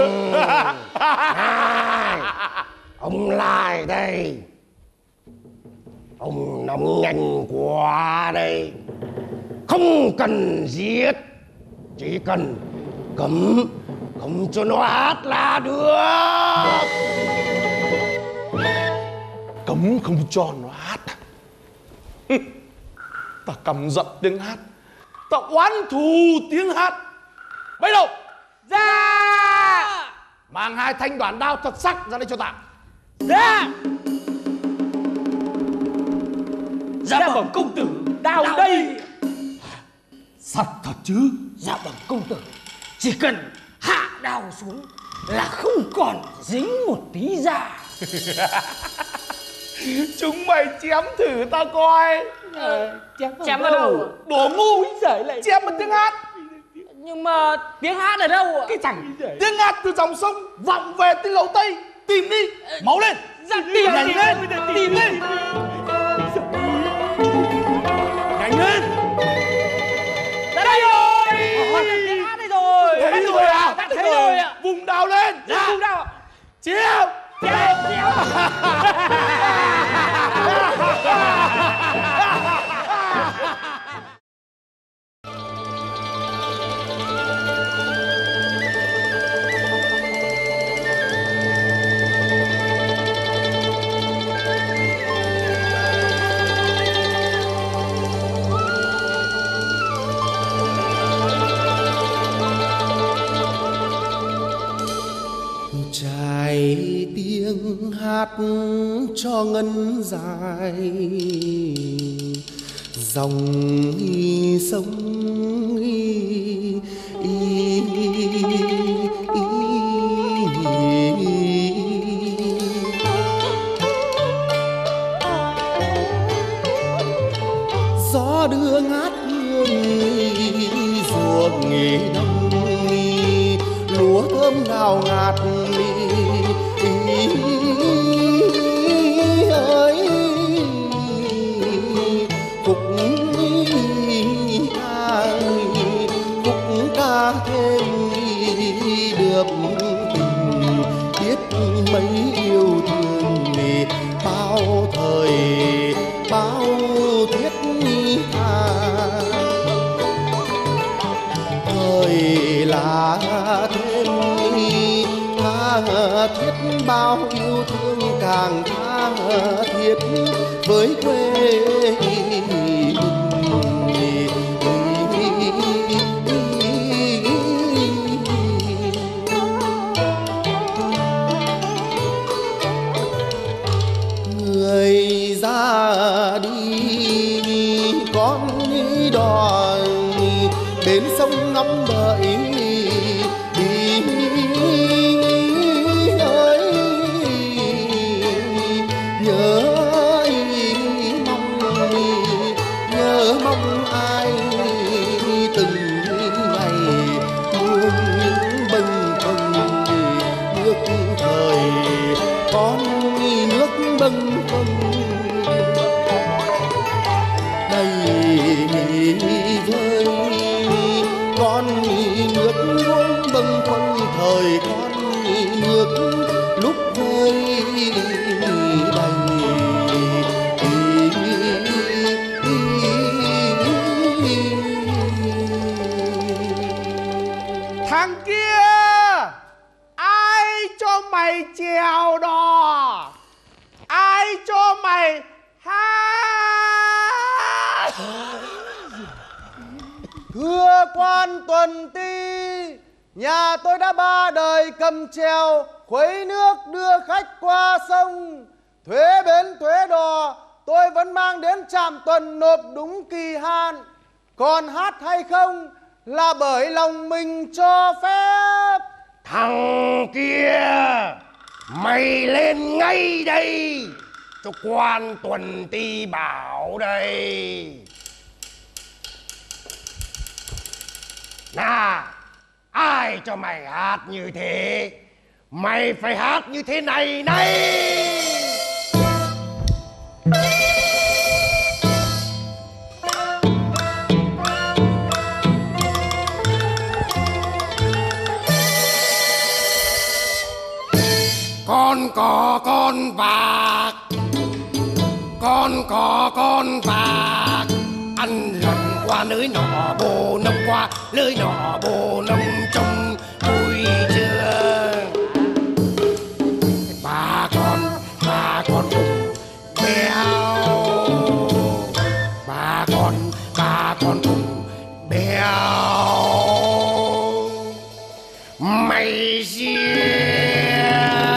[SPEAKER 8] Ông lại đây. Ông nóng nhanh quá đây. Không cần giết, chỉ cần cấm cho nó hát là được.
[SPEAKER 7] Cấm không cho nó hát à? Ta căm giận tiếng hát, ta oán thù tiếng hát. Bây đâu?
[SPEAKER 9] Dạ.
[SPEAKER 7] Mang 2 thanh đoản đao thật sắc ra đây cho ta.
[SPEAKER 9] Dạ. Dạ bẩm công tử, đao đây.
[SPEAKER 7] Sắc thật chứ?
[SPEAKER 9] Dạ bẩm công tử, chỉ cần hạ đao xuống là không còn dính một tí da.
[SPEAKER 7] Chúng mày chém thử ta coi.
[SPEAKER 9] Chém vào đâu?
[SPEAKER 7] Đồ ngu,
[SPEAKER 9] lại
[SPEAKER 7] chém một tiếng hát.
[SPEAKER 9] Nhưng mà tiếng hát ở đâu ạ?
[SPEAKER 7] Cái thằng tiếng hát từ dòng sông vọng về tới lầu Tây. Tìm đi, máu lên.
[SPEAKER 9] Dạ tìm
[SPEAKER 7] nhanh lên, tìm lên. Nhanh lên.
[SPEAKER 9] Đây rồi. Tiếng hát đây rồi.
[SPEAKER 7] Thấy rồi à?
[SPEAKER 9] Thấy rồi ạ.
[SPEAKER 7] Vùng đào lên.
[SPEAKER 9] Vùng đao ạ.
[SPEAKER 7] Chiêu.
[SPEAKER 1] Trải tiếng hát cho ngân dài, dòng sông gió đưa ngát hương ruộng đông, lúa thơm ngào ngạt ơi khúc ca thêm được tình biết mấy yêu thương bao thời bao thiết tha. Thời là thêm tha thiết bao yêu thương càng tha thiết với quê người ra đi con đò đến sông ngắm đợi ơi nhớ mong ai từng con nước uống bâng khuâng thời con nước lúc hơi đầy.
[SPEAKER 7] Thằng kia, ai cho mày chèo đò, ai cho mày hát?
[SPEAKER 1] Thưa quan tuần ty, nhà tôi đã 3 đời cầm chèo khuấy nước đưa khách qua sông. Thuế bến thuế đò tôi vẫn mang đến trạm tuần nộp đúng kỳ hạn. Còn hát hay không là bởi lòng mình cho phép.
[SPEAKER 8] Thằng kia, mày lên ngay đây cho quan tuần ty bảo đây. Nào, ai cho mày hát như thế? Mày phải hát như thế này này. Con có con bạc, con có con bạc, ăn lần qua lưới nọ bồ nông qua lưới nọ bồ nông trong vui chưa? Bà con cùng béo, bà con cùng béo. Mày giết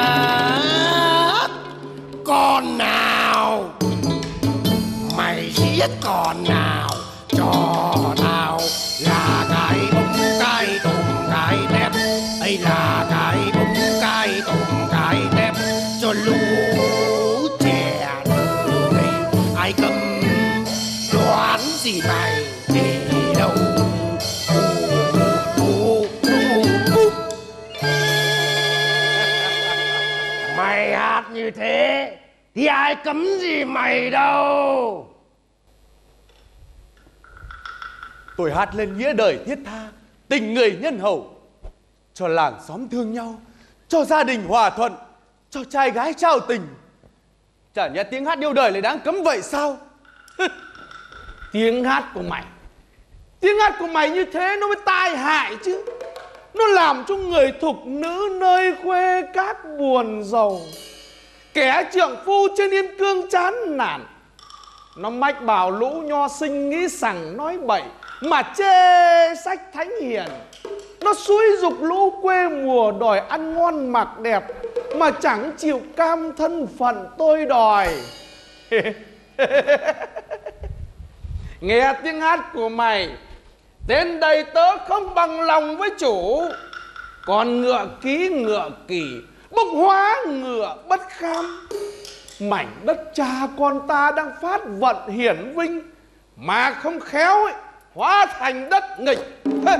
[SPEAKER 8] con nào, mày giết con nào cho tao là cái bông cái tùng cái tép, ấy là cái bông cái tùng cái tép cho lũ trẻ đời. Ai cầm đoán gì mày để đâu? Mày hát như thế thì ai cấm gì mày đâu.
[SPEAKER 6] Tôi hát lên nghĩa đời thiết tha, tình người nhân hậu, cho làng xóm thương nhau, cho gia đình hòa thuận, cho trai gái trao tình. Chả nhẽ tiếng hát yêu đời lại đáng cấm vậy sao?
[SPEAKER 7] Tiếng hát của mày, tiếng hát của mày như thế nó mới tai hại chứ. Nó làm cho người thục nữ nơi quê cát buồn rầu, kẻ trượng phu trên yên cương chán nản. Nó mách bảo lũ nho sinh nghĩ sằng nói bậy mà chê sách thánh hiền. Nó xúi giục lũ quê mùa đòi ăn ngon mặc đẹp mà chẳng chịu cam thân phận tôi đòi. Nghe tiếng hát của mày, đến đây tớ không bằng lòng với chủ. Còn ngựa ký ngựa kỳ, bốc hóa ngựa bất kham. Mảnh đất cha con ta đang phát vận hiển vinh, mà không khéo ấy, hóa thành đất nghịch.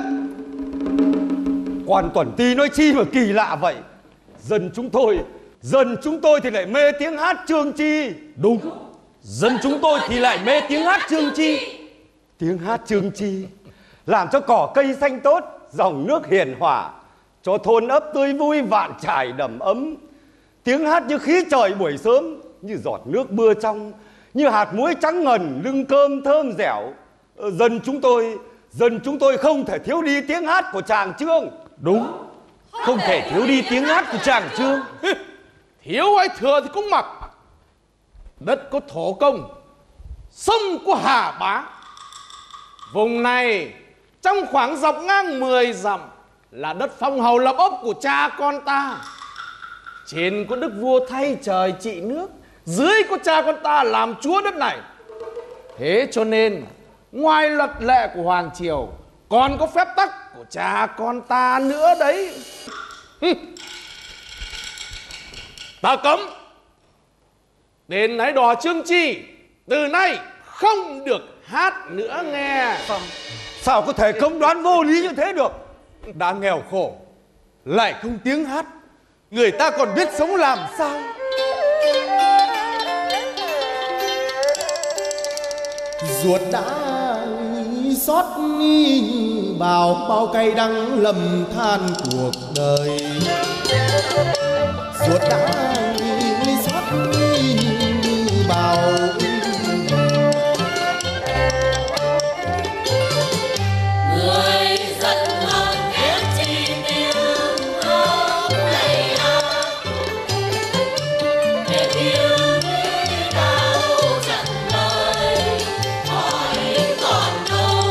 [SPEAKER 2] Quan Tuần Ty nói chi mà kỳ lạ vậy? Dân chúng tôi thì lại mê tiếng hát Chương Chi. Đúng, dân chúng tôi thì lại mê tiếng hát Chương Chi. Tiếng hát Chương Chi làm cho cỏ cây xanh tốt, dòng nước hiền hòa, cho thôn ấp tươi vui vạn trải đầm ấm. Tiếng hát như khí trời buổi sớm, như giọt nước mưa trong, như hạt muối trắng ngần lưng cơm thơm dẻo. Dân chúng tôi không thể thiếu đi tiếng hát của chàng Trương. Đúng, không thể thiếu đi tiếng hát của chàng Trương.
[SPEAKER 7] Thiếu hay thừa thì cũng mặc. Đất có thổ công, sông có Hà Bá. Vùng này trong khoảng dọc ngang 10 dặm là đất phong hầu lập ấp của cha con ta. Trên có đức vua thay trời trị nước, dưới có cha con ta làm chúa đất này. Thế cho nên ngoài luật lệ của Hoàng Triều còn có phép tắc của cha con ta nữa đấy. Ta cấm đến nái đò Chương Chi từ nay không được hát nữa nghe.
[SPEAKER 2] Sao có thể cấm đoán vô lý như thế được?
[SPEAKER 6] Đã nghèo khổ lại không tiếng hát, người ta còn biết sống làm sao?
[SPEAKER 1] Ruột đã xót như bao cay đắng lầm than cuộc đời. Ruột đã xót như bao
[SPEAKER 10] người giận hơn ghét chi tiếng hôm nay để yêu lý đau trận lời hỏi còn đâu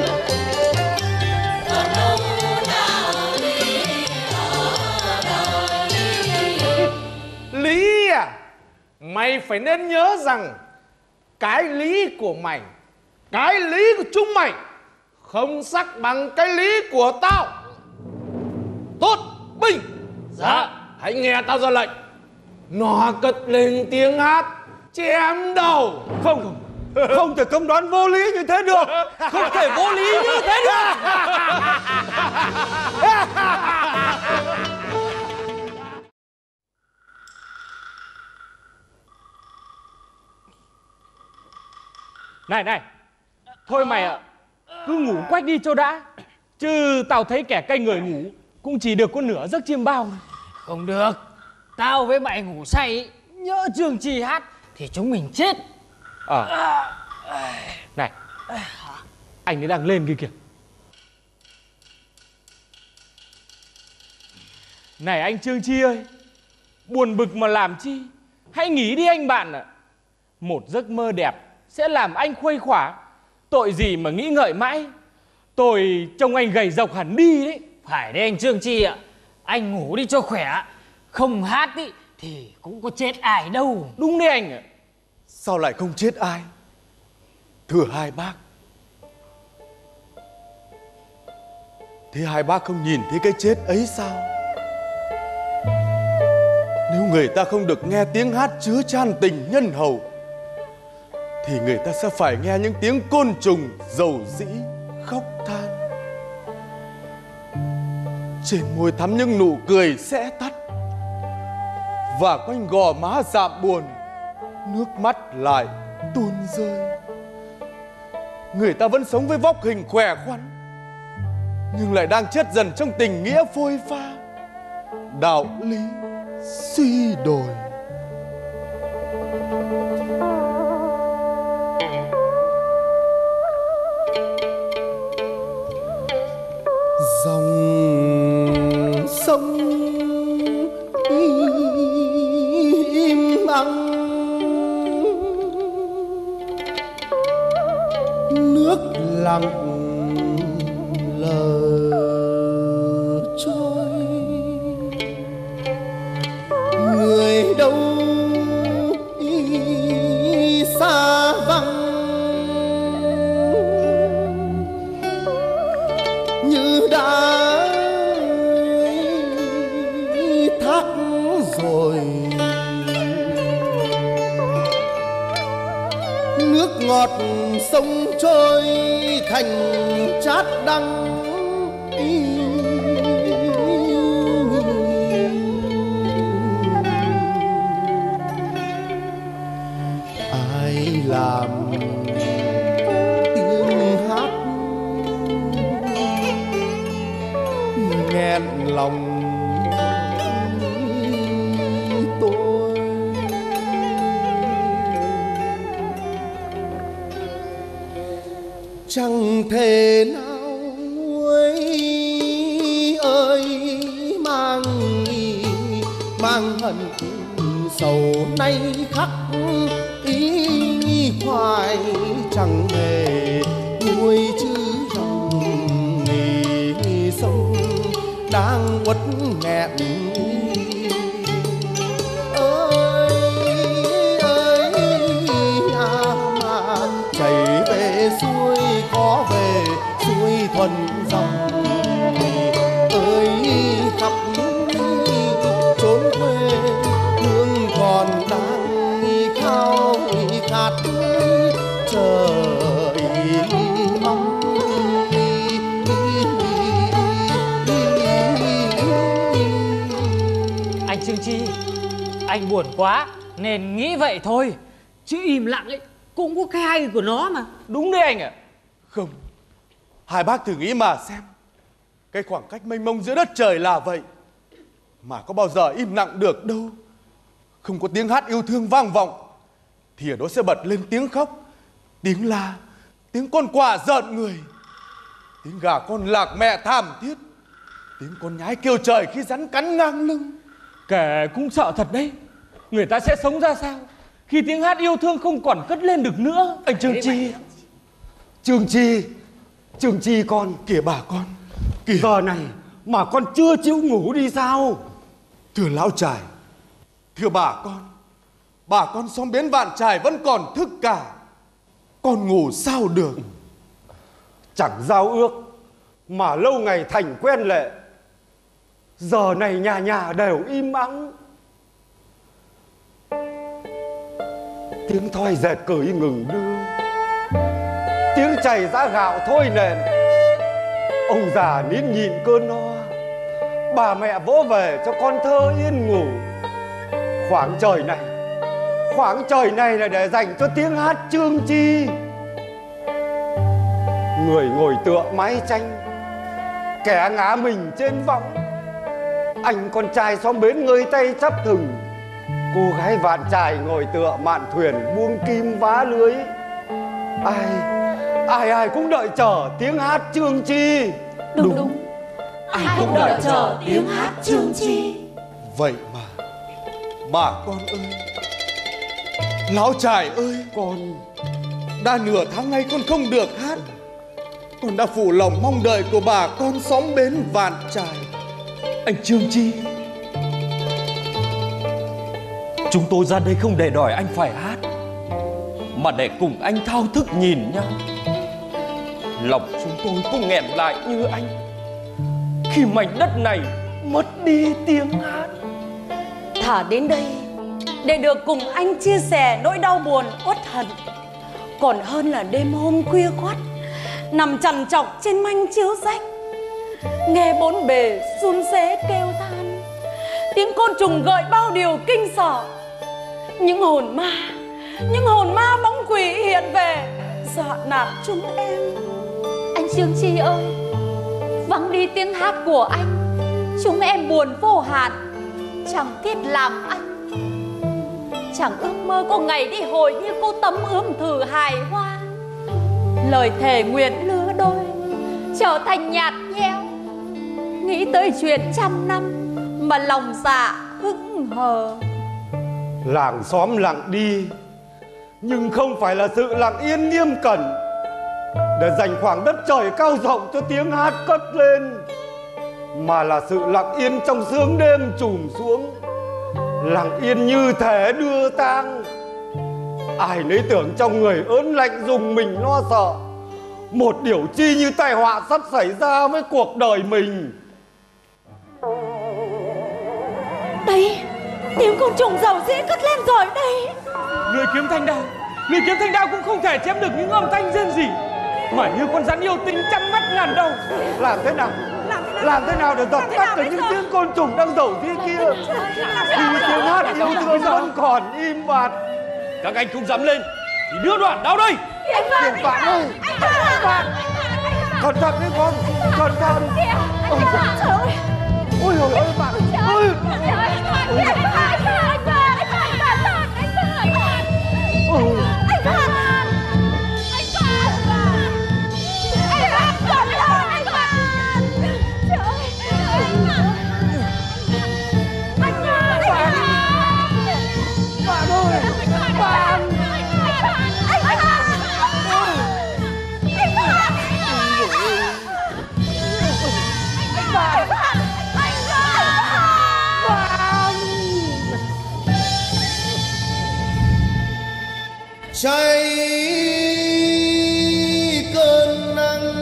[SPEAKER 10] đạo lý ở đời.
[SPEAKER 7] Lý à, mày phải nên nhớ rằng cái lý của mày, cái lý của chúng mày không sắc bằng cái lý của tao. Tốt, binh. Dạ. Hãy nghe tao ra lệnh. Nó cất lên tiếng hát chém đầu.
[SPEAKER 6] Không thể cấm đoán vô lý như thế được.
[SPEAKER 9] Không thể vô lý như thế được. Này, thôi mày ạ, cứ ngủ quách đi cho đã. Chứ tao thấy kẻ canh người ngủ cũng chỉ được có nửa giấc chiêm bao.
[SPEAKER 11] Không được, tao với mày ngủ say, nhỡ Trường Trì hát thì chúng mình chết.
[SPEAKER 9] Này, anh ấy đang lên kia kìa. Này anh Trương Chi ơi, buồn bực mà làm chi. Hãy nghỉ đi anh bạn ạ. Một giấc mơ đẹp sẽ làm anh khuây khỏa. Tội gì mà nghĩ ngợi mãi. Tôi trông anh gầy rộc hẳn đi đấy.
[SPEAKER 11] Phải đấy anh Trương Chi ạ. Anh ngủ đi cho khỏe. Không hát ý, thì cũng có chết ai đâu.
[SPEAKER 9] Đúng đấy anh ạ.
[SPEAKER 6] Sao lại không chết ai? Thưa hai bác, thế hai bác không nhìn thấy cái chết ấy sao? Nếu người ta không được nghe tiếng hát chứa chan tình nhân hậu, thì người ta sẽ phải nghe những tiếng côn trùng dầu dĩ khóc than. Trên môi thắm những nụ cười sẽ tắt, và quanh gò má dạm buồn, nước mắt lại tuôn rơi. Người ta vẫn sống với vóc hình khỏe khoắn, nhưng lại đang chết dần trong tình nghĩa phôi pha, đạo lý suy đồi. Dòng sông im ắng, nước lặng lờ trôi. Người đâu xa vắng, như đã thác rồi. Nước ngọt sông trôi thành chát đắng. Ai làm tiếng hát nghẹn lòng tôi? Chẳng thể nào ơi mang hận sầu nay khắc ý hoài, chẳng hề nuôi chữ dòng sông đang uất nghẹn. Chảy về xuôi khó về xuôi thuần dòng. Ơi khắp trốn quê hương còn đang khao khát trời mong.
[SPEAKER 11] Anh Trương Chi, anh buồn quá nên nghĩ vậy thôi, chứ im lặng ấy cũng có cái hay của nó mà.
[SPEAKER 9] Đúng đấy anh ạ.
[SPEAKER 6] Hai bác thử nghĩ mà xem, cái khoảng cách mênh mông giữa đất trời là vậy, mà có bao giờ im lặng được đâu. Không có tiếng hát yêu thương vang vọng thì ở đó sẽ bật lên tiếng khóc, tiếng la, tiếng con quạ rợn người, tiếng gà con lạc mẹ thảm thiết, tiếng con nhái kêu trời khi rắn cắn ngang lưng.
[SPEAKER 9] Kẻ cũng sợ thật đấy. Người ta sẽ sống ra sao khi tiếng hát yêu thương không còn cất lên được nữa?
[SPEAKER 6] Anh Trương Chi, Trương Chi con, kìa bà con, kìa.
[SPEAKER 5] Giờ này mà con chưa chịu ngủ đi sao?
[SPEAKER 6] Thưa lão trài, thưa bà con xóm bến Vạn Trài vẫn còn thức cả, con ngủ sao được.
[SPEAKER 5] Chẳng giao ước mà lâu ngày thành quen lệ, giờ này nhà nhà đều im ắng. Tiếng thoi dệt cởi ngừng đưa, tiếng chày giã gạo thôi nền. Ông già nín nhịn cơn no, bà mẹ vỗ về cho con thơ yên ngủ. Khoảng trời này là để dành cho tiếng hát Trương Chi. Người ngồi tựa mái tranh, kẻ ngã mình trên võng. Anh con trai xóm bến ngơi tay chắp thừng, cô gái Vạn Trài ngồi tựa mạn thuyền buông kim vá lưới. Ai cũng đợi chờ tiếng hát Trương Chi.
[SPEAKER 3] Đúng. Ai cũng đợi chờ tiếng hát Trương Chi.
[SPEAKER 6] Vậy mà bà con ơi, lão trài ơi,
[SPEAKER 5] Con
[SPEAKER 6] đã nửa tháng nay con không được hát. Con đã phụ lòng mong đợi của bà con xóm bến Vạn Trài.
[SPEAKER 2] Anh Trương Chi, chúng tôi ra đây không để đòi anh phải hát, mà để cùng anh thao thức nhìn nhau. Lòng chúng tôi cũng nghẹn lại như anh khi mảnh đất này mất đi tiếng hát.
[SPEAKER 3] Thả đến đây để được cùng anh chia sẻ nỗi đau buồn uất hận, còn hơn là đêm hôm khuya khoắt nằm trằn trọc trên manh chiếu rách, nghe bốn bề run rế kêu than, tiếng côn trùng gợi bao điều kinh sợ. Những hồn ma bóng quỷ hiện về dọa nạt chúng em.
[SPEAKER 4] Anh Trương Chi ơi, vắng đi tiếng hát của anh, chúng em buồn vô hạn, chẳng thiết làm anh. Chẳng ước mơ có ngày đi hồi như cô tấm ươm thử hài hoa. Lời thề nguyện lứa đôi trở thành nhạt nhẽo, nghĩ tới chuyện trăm năm mà lòng dạ hững hờ.
[SPEAKER 5] làng xóm lặng đi, nhưng không phải là sự lặng yên nghiêm cẩn để dành khoảng đất trời cao rộng cho tiếng hát cất lên, mà là sự lặng yên trong sương đêm trùm xuống, lặng yên như thể đưa tang. Ai nấy tưởng trong người ớn lạnh dùng mình lo sợ, một điều chi như tai họa sắp xảy ra với cuộc đời mình.
[SPEAKER 4] Đây, tiếng côn trùng rầu rĩ cất lên rồi đây.
[SPEAKER 9] Lưỡi kiếm thanh đao cũng không thể chém được những âm thanh rên rỉ, mà như con rắn yêu tính trăm mắt ngàn đầu.
[SPEAKER 5] Làm thế nào để dập tắt được những tiếng côn trùng đang rầu rĩ kia, khi tiếng hát yêu thương vẫn còn im bặt.
[SPEAKER 2] Các anh không dám lên thì đưa đoạn đao đây.
[SPEAKER 5] Tiền Vạn ơi, Vạn, cẩn thận đi con, cẩn thận. Ôi trời ơi Vạn ơi.
[SPEAKER 1] cháy cơn nắng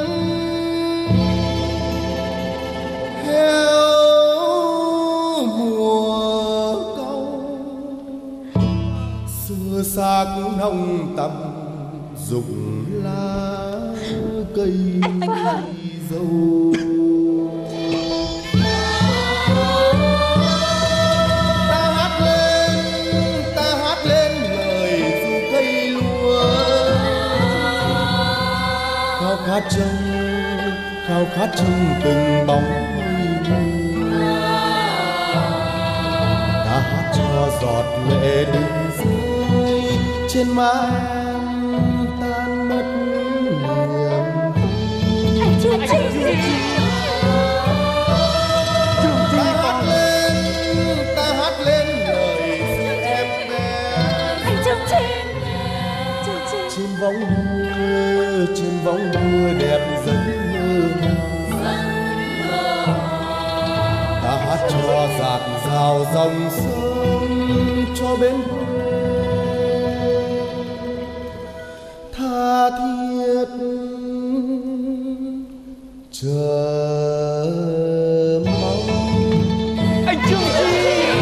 [SPEAKER 1] theo mùa cau, xưa xác nồng tầm rụng lá cây dâu. Khát trong khao khát trong từng bóng mây. Ta hát cho giọt lệ đừng rơi trên má em tan mất niềm
[SPEAKER 4] Anh Chương Chi.
[SPEAKER 1] ta hát lên lời ru em bé.
[SPEAKER 4] Anh Chương Chi.
[SPEAKER 1] Trên vóng mưa đẹp giấc mơ. Ta hát cho dạt dào dòng sông cho bên quê tha thiết chờ mong.
[SPEAKER 9] Anh Chương Chi.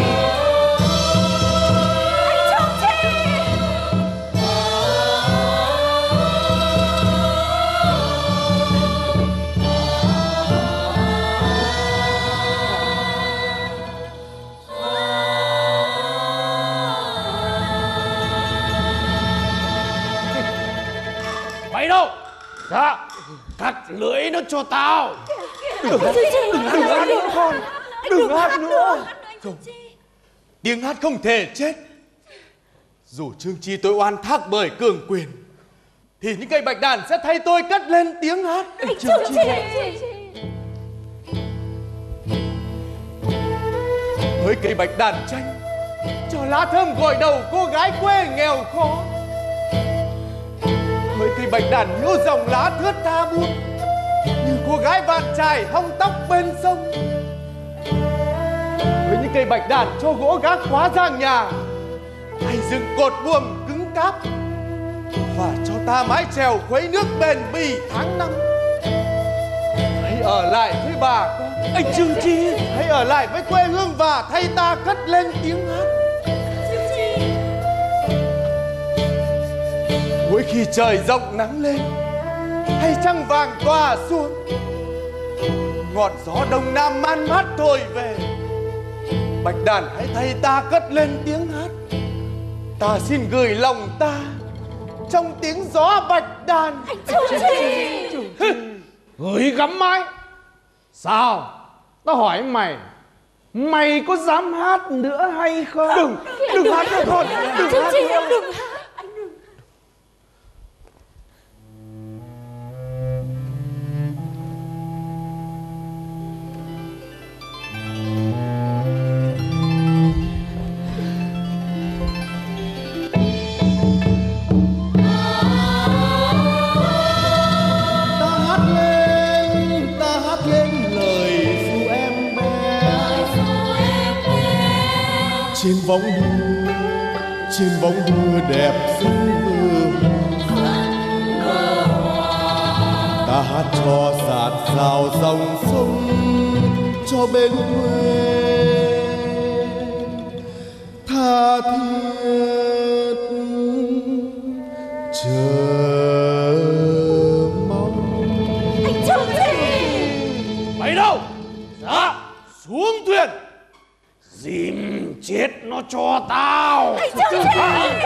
[SPEAKER 7] Mày đâu? Dạ. Cắt lưỡi nó cho tao.
[SPEAKER 1] Đừng hát nữa con. Đừng hát nữa. Không. Tiếng hát không thể chết. Dù Chương Chi tôi oan thác bởi cường quyền, thì những cây bạch đàn sẽ thay tôi cất lên tiếng hát.
[SPEAKER 4] Chương Chi.
[SPEAKER 1] Với cây bạch đàn tranh, cho lá thơm gội đầu cô gái quê nghèo khó. Với cây bạch đàn nhô dòng lá thướt tha buốt như cô gái vạn trài hong tóc bên sông. Với những cây bạch đàn cho gỗ gác khóa giang nhà, hay dựng cột buồm cứng cáp, và cho ta mái chèo khuấy nước bền bỉ tháng năm. Hãy ở lại với bà con.
[SPEAKER 9] Anh Chương Chi.
[SPEAKER 1] Hãy ở lại với quê hương và thay ta cất lên tiếng hát. Mỗi khi trời rộng nắng lên, hay trăng vàng tỏa xuống, ngọn gió đông nam man mát thổi về, bạch đàn hãy thay ta cất lên tiếng hát. Ta xin gửi lòng ta trong tiếng gió bạch đàn.
[SPEAKER 7] Gửi gắm mãi. Sao? Tao hỏi mày, mày có dám hát nữa hay không?
[SPEAKER 1] Đừng hát nữa con. Đừng hát nữa. Ta hát lên lời ru em bé. Trên vóng mưa đẹp giấc mơ. Ta hát cho dạt dào dòng sông cho bên quê tha thiết chờ mong.
[SPEAKER 7] Mày đâu? Dạ. Xuống thuyền, dìm chết nó cho tao.
[SPEAKER 4] Anh Chương Chi.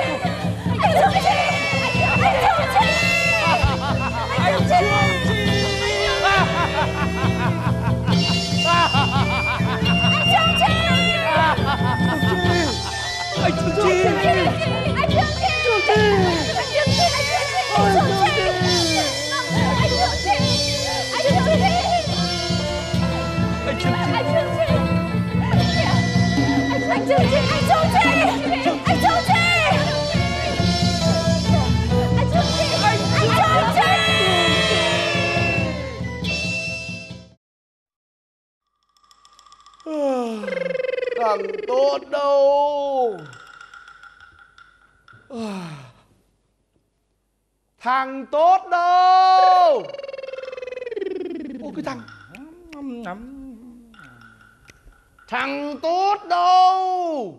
[SPEAKER 1] Thằng tốt đâu? Thằng tốt đâu? Ô cái thằng tốt đâu?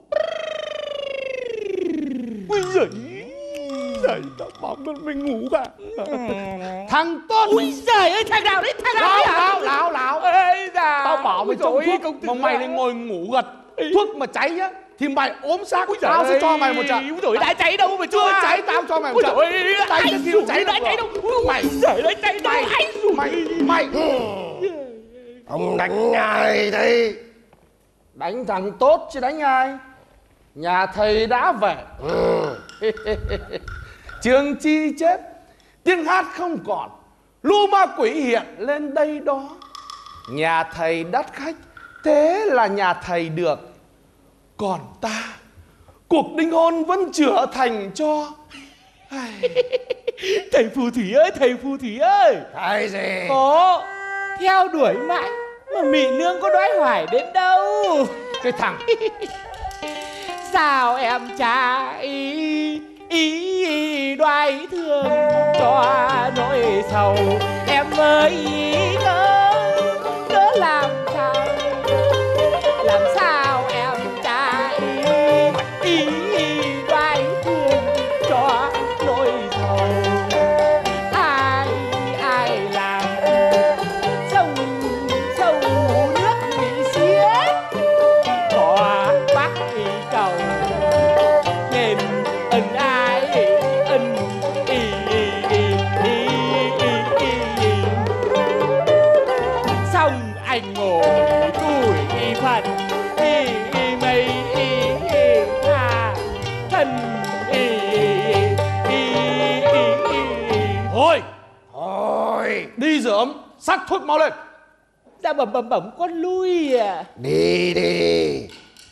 [SPEAKER 1] Ui giời, tao bảo mình ngủ cả. Thằng tốt.
[SPEAKER 9] Ui giời ơi, thằng nào đấy, thằng nào đấy.
[SPEAKER 1] Lão.
[SPEAKER 9] Ê da.
[SPEAKER 1] Tao bảo mày trông thuốc
[SPEAKER 9] công tử
[SPEAKER 1] mà mày lại ngồi ngủ gật. Thuốc mà cháy á
[SPEAKER 7] thì mày ốm xác. Tao sẽ cho mày một trận.
[SPEAKER 9] Úi dồi, đã cháy đâu mà
[SPEAKER 7] Chưa cháy, tao cho mày một trận. Đánh đến khi cháy
[SPEAKER 9] đã cháy đâu.
[SPEAKER 7] Mày
[SPEAKER 9] Trời ơi, cháy đâu.
[SPEAKER 7] Mày
[SPEAKER 8] Ông đánh ai thế?
[SPEAKER 7] đánh thằng tốt chứ đánh ai? Nhà thầy đã về. Trường Chi chết, tiếng hát không còn, lũ ma quỷ hiện lên đây đó. Nhà thầy đắt khách, thế là nhà thầy được. Còn ta, cuộc đính hôn vẫn chưa thành cho.
[SPEAKER 9] Thầy phù thủy ơi, thầy phù thủy ơi.
[SPEAKER 8] Cái gì?
[SPEAKER 9] Có, theo đuổi mãi mà Mị Nương có đoái hoài đến đâu.
[SPEAKER 7] Cái thằng
[SPEAKER 9] Sao em trai đoái thương cho nỗi sầu. Em mới ngỡ làm sao em trai đoái thương cho nỗi sầu. Ai làm sâu nước bị xiết, có bác cầu nên ân ai ân xong anh ngồi tuổi phận mây tha thân.
[SPEAKER 7] Thôi đi rửa ấm, sắc thuốc máu lên.
[SPEAKER 9] Dạ bẩm con lui à.
[SPEAKER 8] Đi đi.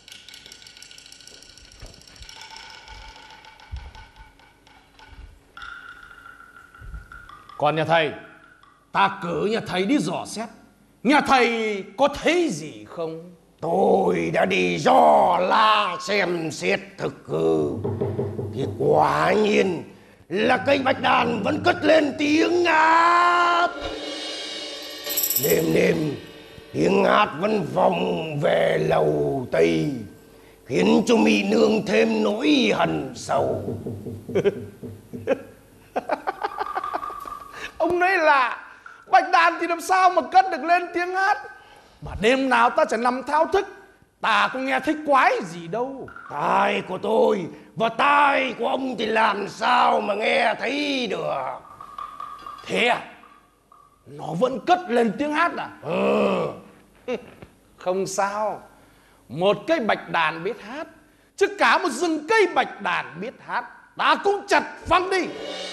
[SPEAKER 7] Còn nhà thầy, ta cử nhà thầy đi dò xét. Nhà thầy có thấy gì không?
[SPEAKER 8] Tôi đã đi dò la xem xét thực hư, thì quả nhiên là cây bạch đàn vẫn cất lên tiếng hát. Đêm đêm tiếng hát vẫn vòng về lầu Tây, khiến cho Mị Nương thêm nỗi hằn sầu.
[SPEAKER 7] Ông nói là bạch đàn thì làm sao mà cất được lên tiếng hát. Mà đêm nào ta chẳng nằm thao thức, ta có nghe thấy quái gì đâu.
[SPEAKER 8] Tai của tôi và tai của ông thì làm sao mà nghe thấy được.
[SPEAKER 7] Thế à? Nó vẫn cất lên tiếng hát à? Không sao. Một cây bạch đàn biết hát, chứ cả một rừng cây bạch đàn biết hát, ta cũng chặt phăng đi.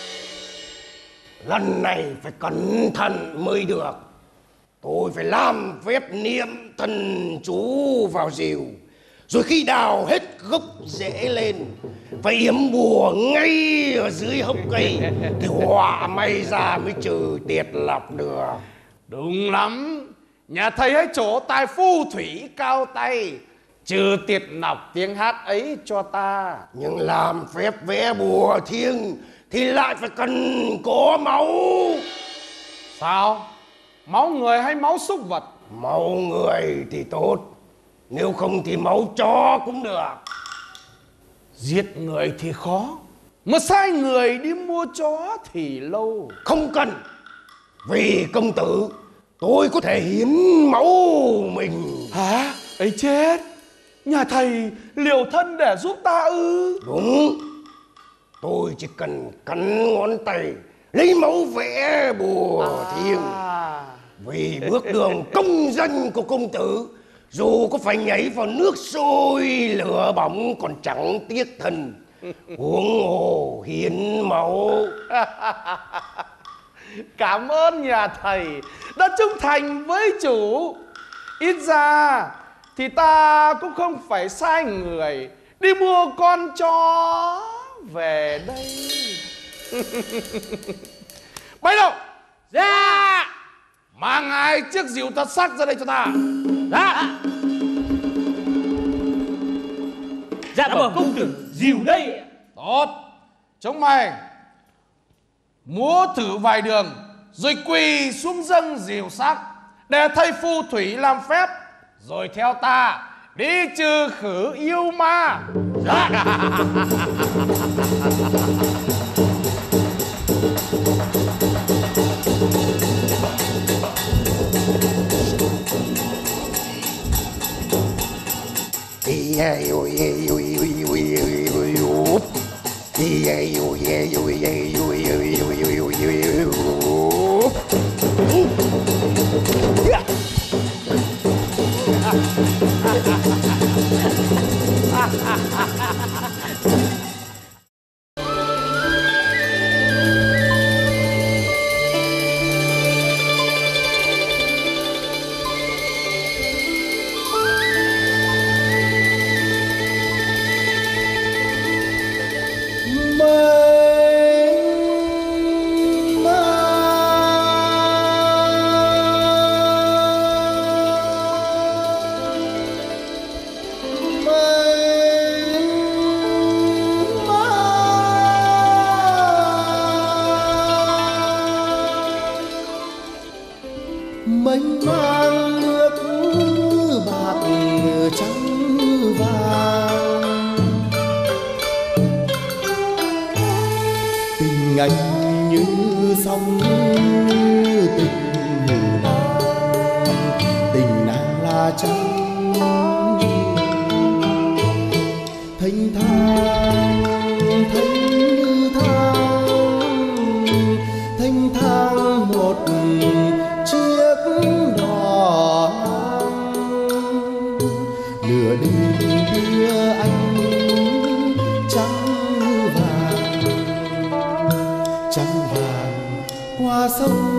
[SPEAKER 8] Lần này phải cẩn thận mới được. Tôi phải làm phép niệm thần chú vào rìu, rồi khi đào hết gốc rễ lên, phải yểm bùa ngay ở dưới hốc cây, thì họa may ra mới trừ tiệt lọc được.
[SPEAKER 7] Đúng lắm. Nhà thầy hãy trổ tài phù thủy cao tay, trừ tiệt nọc tiếng hát ấy cho ta.
[SPEAKER 8] Nhưng làm phép vẽ bùa thiêng thì lại phải cần có máu.
[SPEAKER 7] Sao? Máu người hay máu súc vật?
[SPEAKER 8] Máu người thì tốt, nếu không thì máu chó cũng được.
[SPEAKER 7] Giết người thì khó, mà sai người đi mua chó thì lâu.
[SPEAKER 8] Không cần. Vì công tử, tôi có thể hiến máu mình.
[SPEAKER 7] Hả? Ấy chết. Nhà thầy liều thân để giúp ta ư?
[SPEAKER 8] Đúng. Tôi chỉ cần cắn ngón tay, lấy máu vẽ bùa thiêng. Vì bước đường công danh của công tử, dù có phải nhảy vào nước sôi lửa bỏng còn chẳng tiếc thân, huống hồ hiến máu.
[SPEAKER 7] Cảm ơn nhà thầy đã trung thành với chủ. Ít ra thì ta cũng không phải sai người đi mua con chó về đây. Bây đâu?
[SPEAKER 9] Dạ.
[SPEAKER 7] Mang hai chiếc rìu thật sắc ra đây cho ta.
[SPEAKER 9] Dạ. Dạ bẩm công tử, rìu đây.
[SPEAKER 7] Tốt. Chúng mày múa thử vài đường, rồi quỳ xuống dâng rìu sắc, để thầy phù thủy làm phép, rồi theo ta đi trừ khử yêu ma. Dạ.
[SPEAKER 8] Ý
[SPEAKER 1] mênh mang nước bạc trắng vàng, tình anh như sóng tình nàng là trắng thanh thang thanh thang một chiếc đò lửa đêm đưa anh trắng vàng qua sông.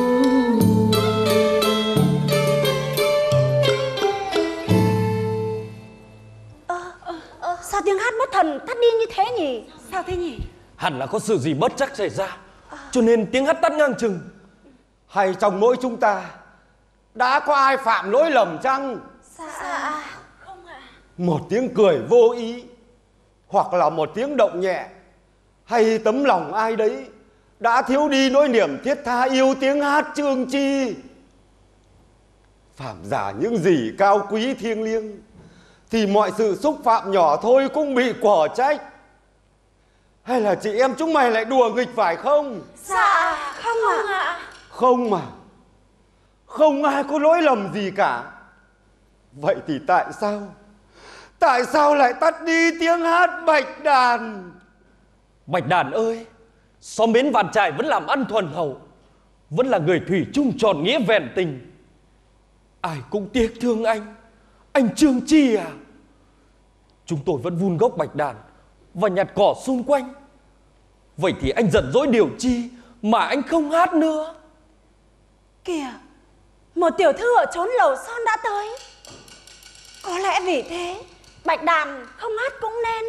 [SPEAKER 3] Sao tiếng hát bất thần tắt đi như thế nhỉ? Sao thế nhỉ?
[SPEAKER 5] Hẳn là có sự gì bất trắc xảy ra, cho nên tiếng hát tắt ngang chừng. Hay trong mỗi chúng ta đã có ai phạm lỗi lầm chăng?
[SPEAKER 3] Dạ không ạ.
[SPEAKER 5] Một tiếng cười vô ý, hoặc là một tiếng động nhẹ, hay tấm lòng ai đấy đã thiếu đi nỗi niềm thiết tha yêu tiếng hát chương chi. Phạm giả những gì cao quý thiêng liêng thì mọi sự xúc phạm nhỏ thôi cũng bị quở trách. Hay là chị em chúng mày lại đùa nghịch phải không?
[SPEAKER 3] Dạ không ạ.
[SPEAKER 5] Không mà, không ai có lỗi lầm gì cả. Vậy thì tại sao lại tắt đi tiếng hát Bạch Đàn?
[SPEAKER 2] Bạch Đàn ơi, xóm bến Vạn Trại vẫn làm ăn thuần hậu, vẫn là người thủy chung tròn nghĩa vẹn tình. Ai cũng tiếc thương anh Trương Chi à. Chúng tôi vẫn vun gốc Bạch Đàn và nhặt cỏ xung quanh. Vậy thì anh giận dỗi điều chi mà anh không hát nữa?
[SPEAKER 3] Kìa, một tiểu thư ở chốn lầu son đã tới. Có lẽ vì thế Bạch Đàn không hát cũng nên.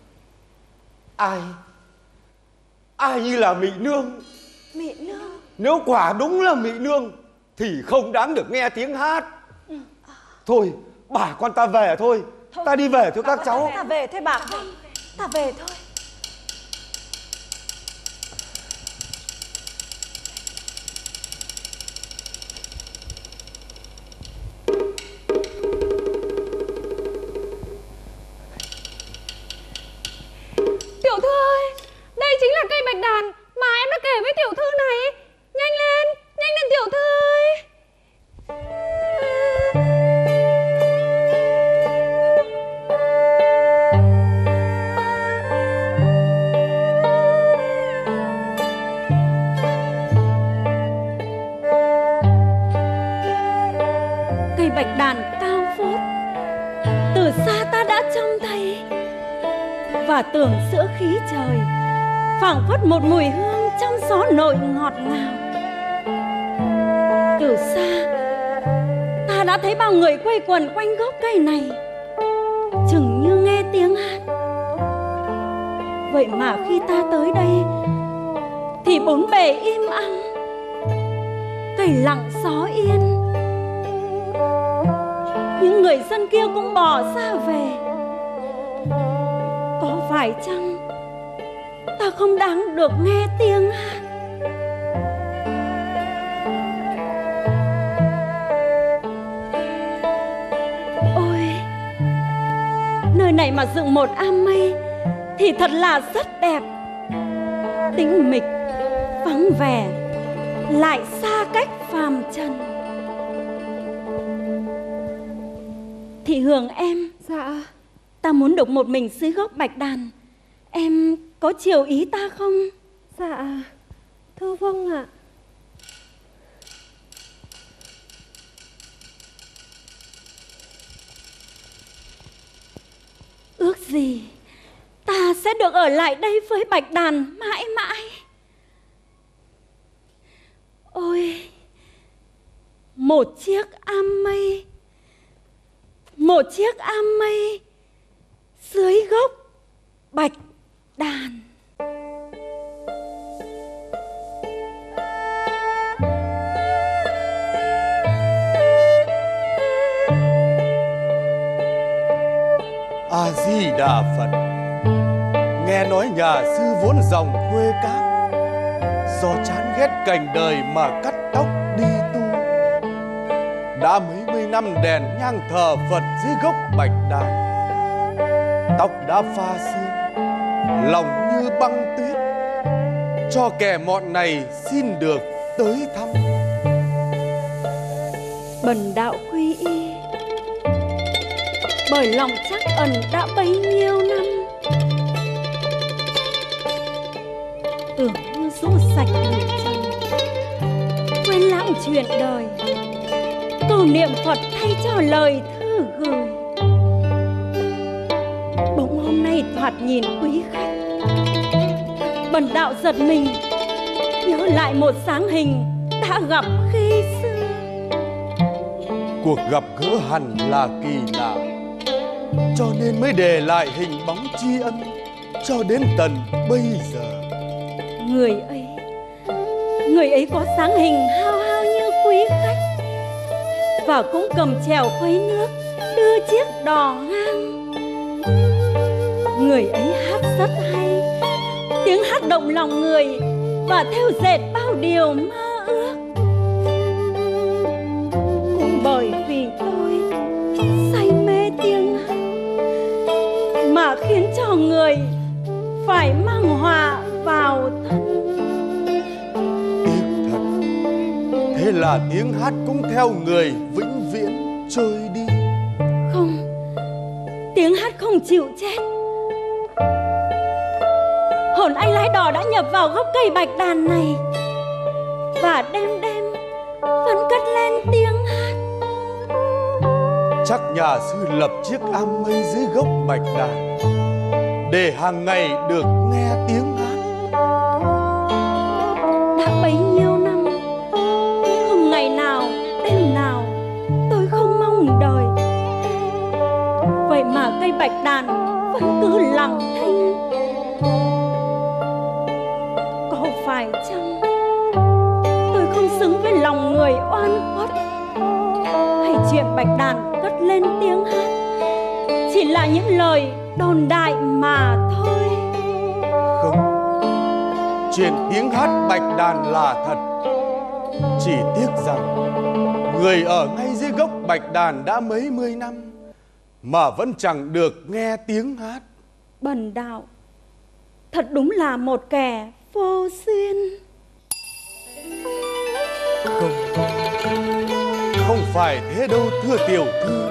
[SPEAKER 5] Ai như là Mị Nương?
[SPEAKER 3] Mị Nương?
[SPEAKER 5] Nếu quả đúng là Mị Nương thì không đáng được nghe tiếng hát. Thôi, bà con ta về thôi. Ta đi về thôi các cháu.
[SPEAKER 3] Ta về thôi bà con. Ta về thôi.
[SPEAKER 4] Tiểu thư ơi, đây chính là cây bạch đàn mà em đã kể với tiểu thư này. Nhanh lên tiểu thư ơi. Cây bạch đàn cao vút, từ xa ta đã trông thấy và tưởng giữa khí trời phảng phất một mùi hương trong gió nội ngọt ngào. Từ xa ta đã thấy bao người quây quần quanh gốc cây này, chừng như nghe tiếng hát. Vậy mà khi ta tới đây thì bốn bề im ắng, cây lặng gió yên. Những người dân kia cũng bỏ ra về. Có phải chăng ta không đáng được nghe tiếng hát? Ôi, nơi này mà dựng một am mây thì thật là rất đẹp. Tĩnh mịch, vắng vẻ, lại xa cách phàm trần. Thị Hường em.
[SPEAKER 12] Dạ.
[SPEAKER 4] ta muốn được một mình dưới gốc bạch đàn. Em có chiều ý ta không?
[SPEAKER 3] Dạ, thưa vâng ạ.
[SPEAKER 4] Ước gì ta sẽ được ở lại đây với bạch đàn mãi mãi. Ôi, một chiếc am mây, một chiếc am mây dưới gốc bạch đàn.
[SPEAKER 6] A Di Đà Phật. Nghe nói nhà sư vốn dòng quê cát, do chán ghét cảnh đời mà cắt tóc đi tu. Đã mấy mươi năm đèn nhang thờ Phật dưới gốc bạch đàn, tóc đã pha sương, lòng như băng tuyết. Cho kẻ mọn này xin được tới thăm.
[SPEAKER 4] Bần đạo quy y, bởi lòng trắc ẩn đã bấy nhiêu năm. Tưởng như rũ sạch bụi trần, quên lãng chuyện đời, cầu niệm Phật thay cho lời thư gửi. Bỗng hôm nay thoạt nhìn quý khách, bần đạo giật mình, nhớ lại một sáng hình đã gặp khi xưa.
[SPEAKER 6] Cuộc gặp gỡ hẳn là kỳ lạ, cho nên mới để lại hình bóng tri ân cho đến tận bây giờ.
[SPEAKER 4] Người ấy có sáng hình hao hao như quý khách, và cũng cầm chèo khuấy nước đưa chiếc đò ngang. Người ấy hát rất hay, tiếng hát động lòng người và thêu dệt bao điều mơ ước. Cũng bởi vì tôi say mê tiếng hát mà khiến cho người phải mang họa vào thân.
[SPEAKER 6] Tiếc thật, thế là tiếng hát cũng theo người vĩnh viễn trôi đi.
[SPEAKER 4] Không, tiếng hát không chịu chết. Hồn anh lái đò đã nhập vào gốc cây bạch đàn này, và đêm vẫn cất lên tiếng hát.
[SPEAKER 6] Chắc nhà sư lập chiếc am mây dưới gốc bạch đàn để hàng ngày được nghe tiếng hát.
[SPEAKER 4] Đã bấy nhiêu năm, không ngày nào đêm nào tôi không mong đời. Vậy mà cây bạch đàn vẫn cứ lặng thinh. Có phải chăng tôi không xứng với lòng người oan khuất, hay chuyện bạch đàn cất lên tiếng hát chỉ là những lời đồn đại mà thôi?
[SPEAKER 6] Không, chuyện tiếng hát bạch đàn là thật. Chỉ tiếc rằng người ở ngay dưới gốc bạch đàn đã mấy mươi năm mà vẫn chẳng được nghe tiếng hát.
[SPEAKER 4] Bần đạo thật đúng là một kẻ vô duyên.
[SPEAKER 6] Không phải thế đâu thưa tiểu thư.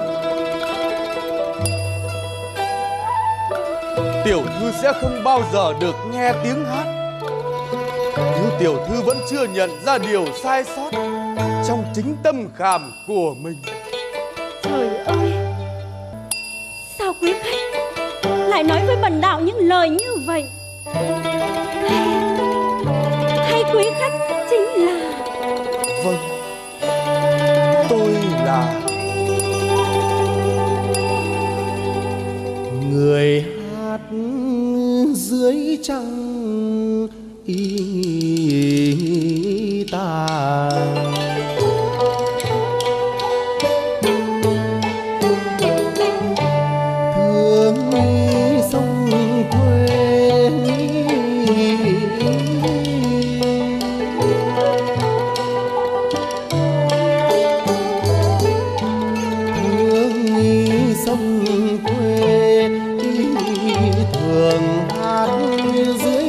[SPEAKER 6] Tiểu thư sẽ không bao giờ được nghe tiếng hát nếu tiểu thư vẫn chưa nhận ra điều sai sót trong chính tâm khảm của mình.
[SPEAKER 4] Trời ơi, sao quý khách lại nói với bần đạo những lời như vậy? Hay quý khách chính là...
[SPEAKER 6] Vâng, tôi là
[SPEAKER 8] người hát dưới trăng y tàn. Thương sông quê, thương sông quê thường hát dưới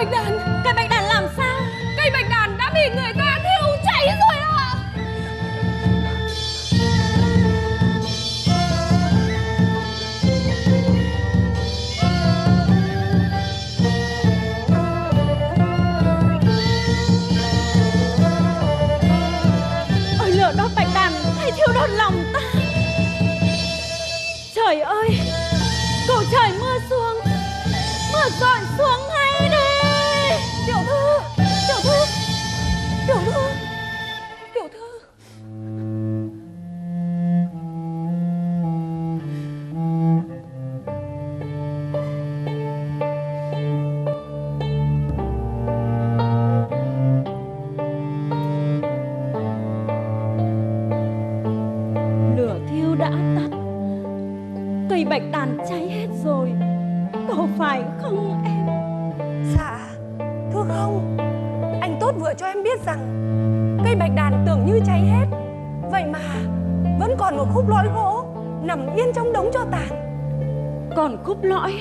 [SPEAKER 3] bạch đàn.
[SPEAKER 4] Cây bạch đàn làm sao?
[SPEAKER 3] Cây bạch đàn đã bị người ta thiêu cháy rồi ạ.
[SPEAKER 4] Ôi lửa đốt bạch đàn hay thiêu đốt lòng ta. Trời ơi, cầu trời mưa xuống, mưa dọn xuống ngay đây.
[SPEAKER 3] Tiểu thư, tiểu thư, tiểu thư, tiểu thư.
[SPEAKER 4] Lửa thiêu đã tắt, cây bạch đàn cháy hết rồi, có phải không em?
[SPEAKER 3] Dạ, thưa không. Anh Tốt vừa cho em biết rằng cây bạch đàn tưởng như cháy hết, vậy mà vẫn còn một khúc lõi gỗ nằm yên trong đống tro tàn.
[SPEAKER 4] Còn khúc lõi,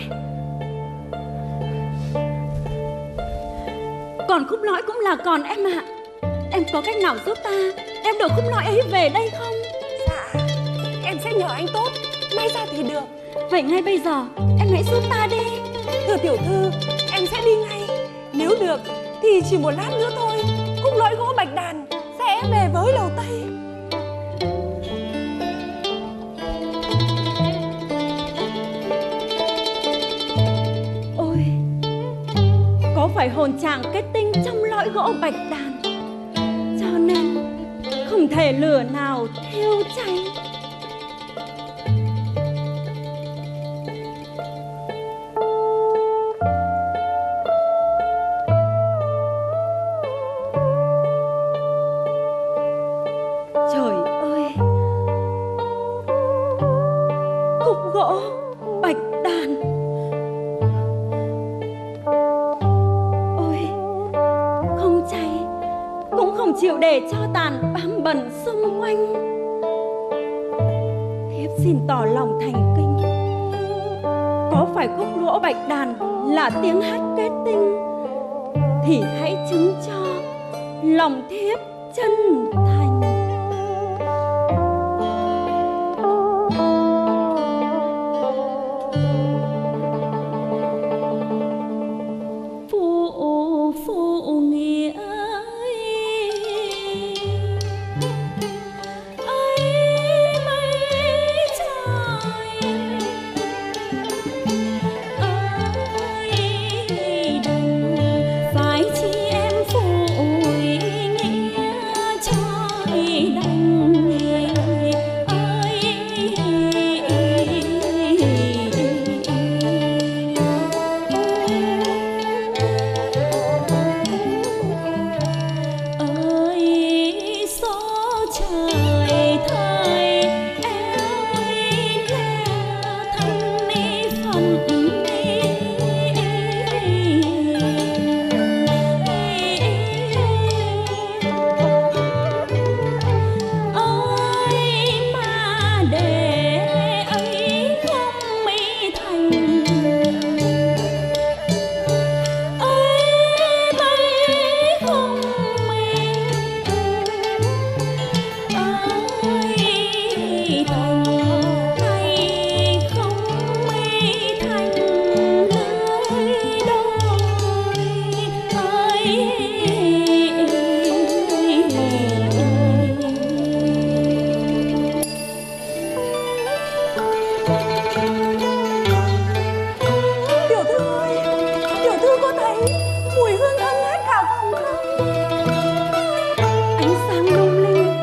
[SPEAKER 4] còn khúc lõi cũng là còn em ạ. Em có cách nào giúp ta đem đồ khúc lõi ấy về đây không?
[SPEAKER 3] Dạ, em sẽ nhờ anh Tốt may ra thì được.
[SPEAKER 4] Vậy ngay bây giờ em hãy giúp ta đi.
[SPEAKER 3] Thưa tiểu thư, em sẽ đi ngay. Nếu được thì chỉ một lát nữa thôi, khúc lõi gỗ bạch đàn sẽ về với Lầu Tây.
[SPEAKER 4] Ôi, có phải hồn chàng kết tinh trong lõi gỗ bạch đàn, cho nên không thể lửa nào thiêu cháy. Trời ơi, khúc gỗ bạch đàn. Ôi, không cháy cũng không chịu để cho tàn bám bẩn xung quanh. Thiếp xin tỏ lòng thành kính, có phải khúc gỗ bạch đàn là tiếng hát kết tinh thì hãy chứng cho lòng thiếp chân thành. Phụ nghĩa ấy mấy trời ơi đừng phải chi em phụ nghĩa trời đành ơi số trời thời em ơi lẽ thân đi phần ơi mà để ấy không mỹ thành ơi mấy không mình ơi thành này không mỹ thành lưới đôi
[SPEAKER 3] Tiểu thư ơi, tiểu thư có thấy mùi hương thơm hết cả phòng không?
[SPEAKER 4] ánh sáng lung linh,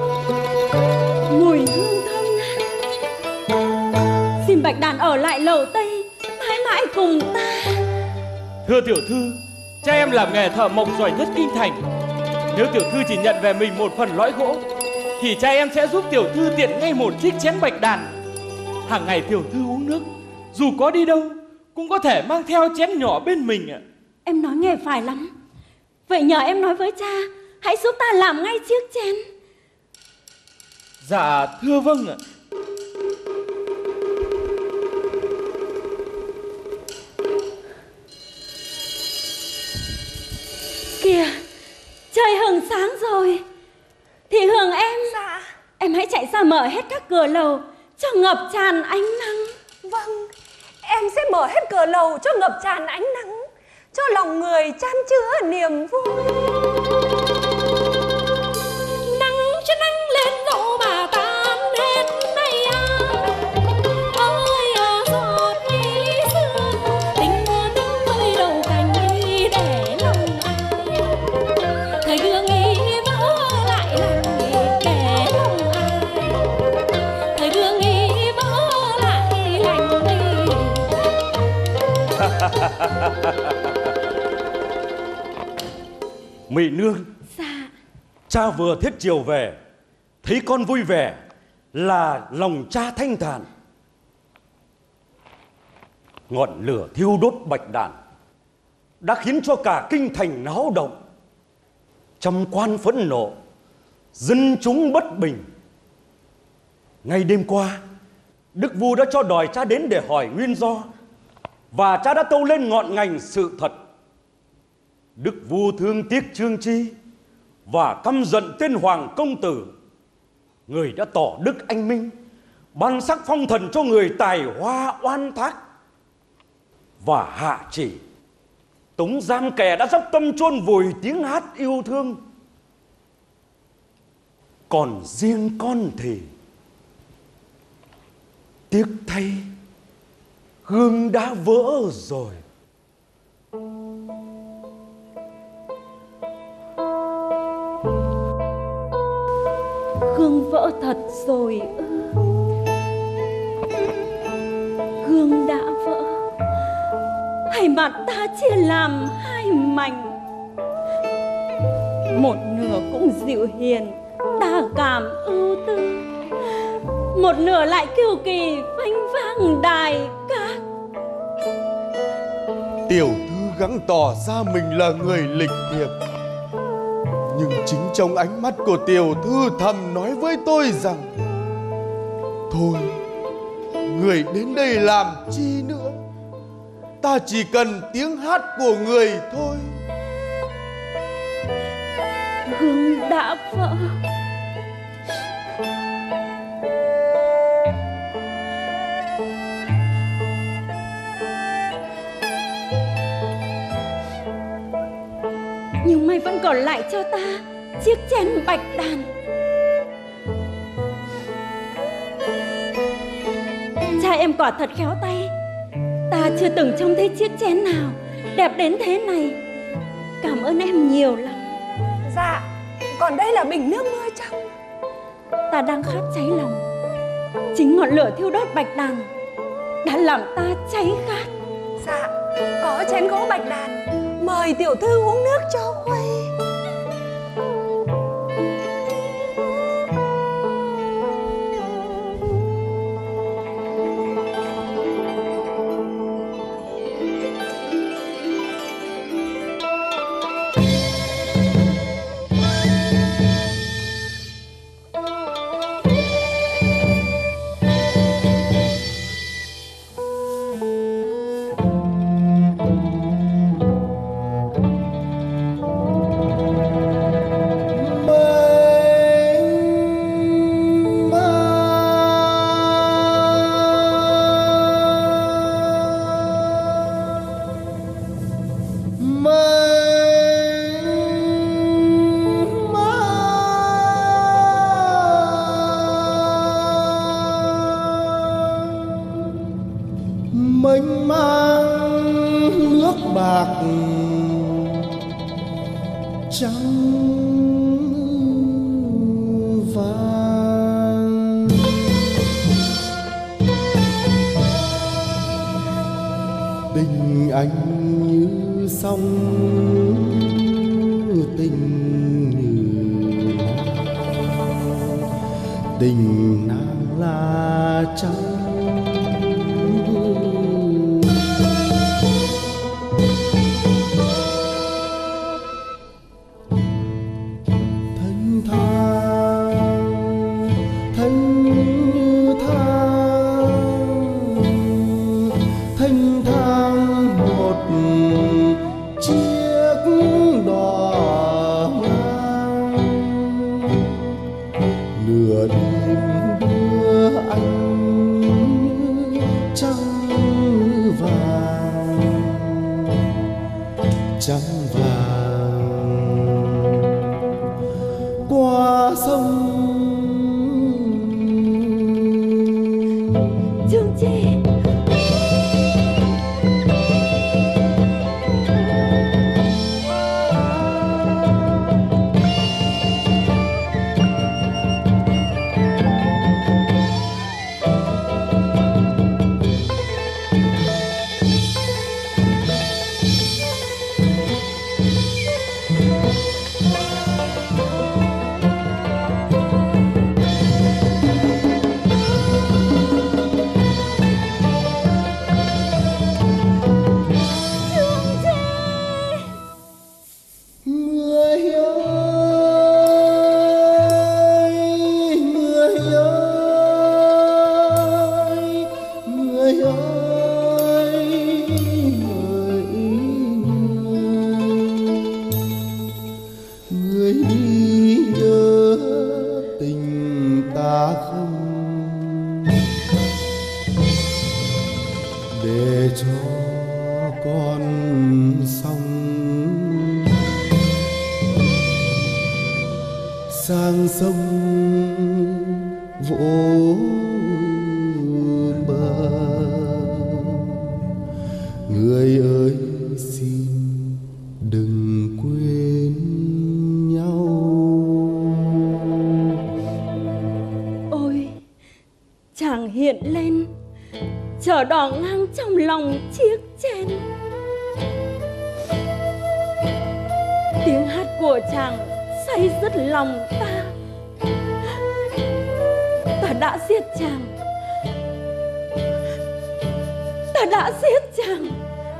[SPEAKER 4] mùi hương thơm ngát. Xin bạch đàn ở lại Lầu Tây mãi mãi cùng ta.
[SPEAKER 9] Thưa tiểu thư, cha em làm nghề thợ mộc giỏi nhất kinh thành. Nếu tiểu thư chỉ nhận về mình một phần lõi gỗ thì cha em sẽ giúp tiểu thư tiện ngay một chiếc chén bạch đàn. Hàng ngày tiểu thư uống nước, dù có đi đâu cũng có thể mang theo chén nhỏ bên mình ạ.
[SPEAKER 4] Em nói nghe phải lắm. Vậy nhờ em nói với cha hãy giúp ta làm ngay chiếc chén.
[SPEAKER 9] Dạ thưa vâng ạ.
[SPEAKER 4] Kìa, trời hừng sáng rồi. Thì Hường em,
[SPEAKER 3] Dạ.
[SPEAKER 4] em hãy chạy ra mở hết các cửa lầu cho ngập tràn ánh nắng.
[SPEAKER 3] Vâng, em sẽ mở hết cửa lầu cho ngập tràn ánh nắng, cho lòng người chan chứa niềm vui.
[SPEAKER 10] Nắng cho nắng lên dẫu mà tan hết nay à. Ôi à, giọt ly sương tình ơi đầu cành đi để lòng ai. Thời gương ý vỡ lại lành để lòng ai. Thời gương ý vỡ lại lành đi.
[SPEAKER 2] Mỹ nương,
[SPEAKER 4] Dạ.
[SPEAKER 2] cha vừa thiết chiều về, thấy con vui vẻ là lòng cha thanh thản. Ngọn lửa thiêu đốt bạch đàn đã khiến cho cả kinh thành náo động, trăm quan phẫn nộ, dân chúng bất bình. Ngay đêm qua, đức vua đã cho đòi cha đến để hỏi nguyên do, và cha đã tâu lên ngọn ngành sự thật. Đức vua thương tiếc Trương Chi và căm giận tên hoàng công tử. Người đã tỏ đức anh minh, ban sắc phong thần cho người tài hoa oan thác, và hạ chỉ tống giam kẻ đã dốc tâm chôn vùi tiếng hát yêu thương. Còn riêng con thì tiếc thay, gương đã vỡ rồi.
[SPEAKER 4] Gương vỡ thật rồi ư? Gương đã vỡ, hay mặt ta chia làm hai mảnh? Một nửa cũng dịu hiền, đa cảm ưu tư, một nửa lại kiêu kỳ phanh vang đài cát.
[SPEAKER 6] Tiểu thư gắng tỏ ra mình là người lịch thiệp, nhưng chính trong ánh mắt của tiểu thư thầm nói với tôi rằng: thôi, người đến đây làm chi nữa, ta chỉ cần tiếng hát của người thôi.
[SPEAKER 4] Gương đã vỡ, nhưng may vẫn còn lại cho ta chiếc chén bạch đàn. Cha em quả thật khéo tay, ta chưa từng trông thấy chiếc chén nào đẹp đến thế này. Cảm ơn em nhiều lắm.
[SPEAKER 3] Dạ, còn đây là bình nước mưa trong.
[SPEAKER 4] Ta đang khát cháy lòng, chính ngọn lửa thiêu đốt bạch đàn đã làm ta cháy khát.
[SPEAKER 3] Dạ, có chén gỗ bạch đàn, mời tiểu thư uống nước cho khuây.
[SPEAKER 8] mênh mang nước bạc trắng vàng. Tình anh như sông, tình như tình nàng là trắng. Thanh thang một chiếc đò
[SPEAKER 1] qua sông.
[SPEAKER 4] Dương Chi.
[SPEAKER 1] Để cho con sông sang sông vỗ bờ. Người ơi xin đừng quên nhau.
[SPEAKER 4] Ôi, chàng hiện lên chở đỏ ngang trong lòng chiếc chén. Tiếng hát của chàng say dứt lòng ta. Ta đã giết chàng. Ta đã giết chàng.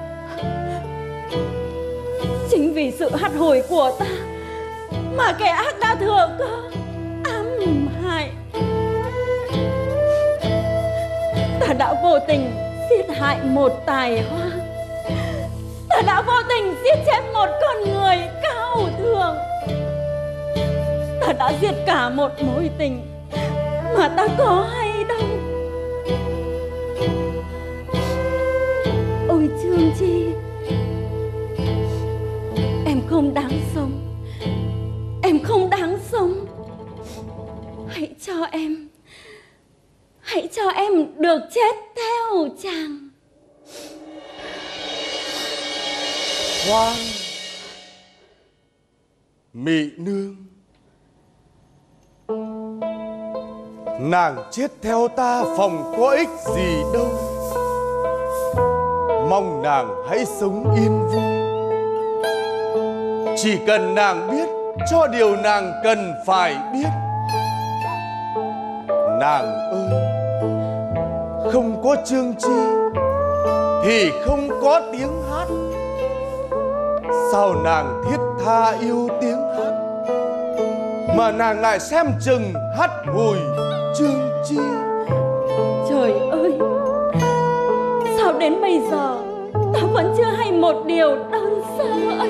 [SPEAKER 4] Chính vì sự hắt hủi của ta mà kẻ ác đã thừa cơ ám hại. Ta đã vô tình giết hại một tài hoa. Ta đã vô tình giết chết một con người cao thượng. Ta đã giết cả một mối tình mà ta có hay đâu. Ôi Trương Chi, em không đáng sống. Em không đáng sống. Hãy cho em được chết theo chàng.
[SPEAKER 6] Khoan, Mị nương, nàng chết theo ta phòng có ích gì đâu. Mong nàng hãy sống yên vui. Chỉ cần nàng biết cho điều nàng cần phải biết. Nàng ơi, không có Trương Chi thì không có tiếng hát. Sao nàng thiết tha yêu tiếng hát mà nàng lại xem chừng hát hùi Trương Chi?
[SPEAKER 4] Trời ơi, sao đến bây giờ ta vẫn chưa hay một điều đơn sơ ấy.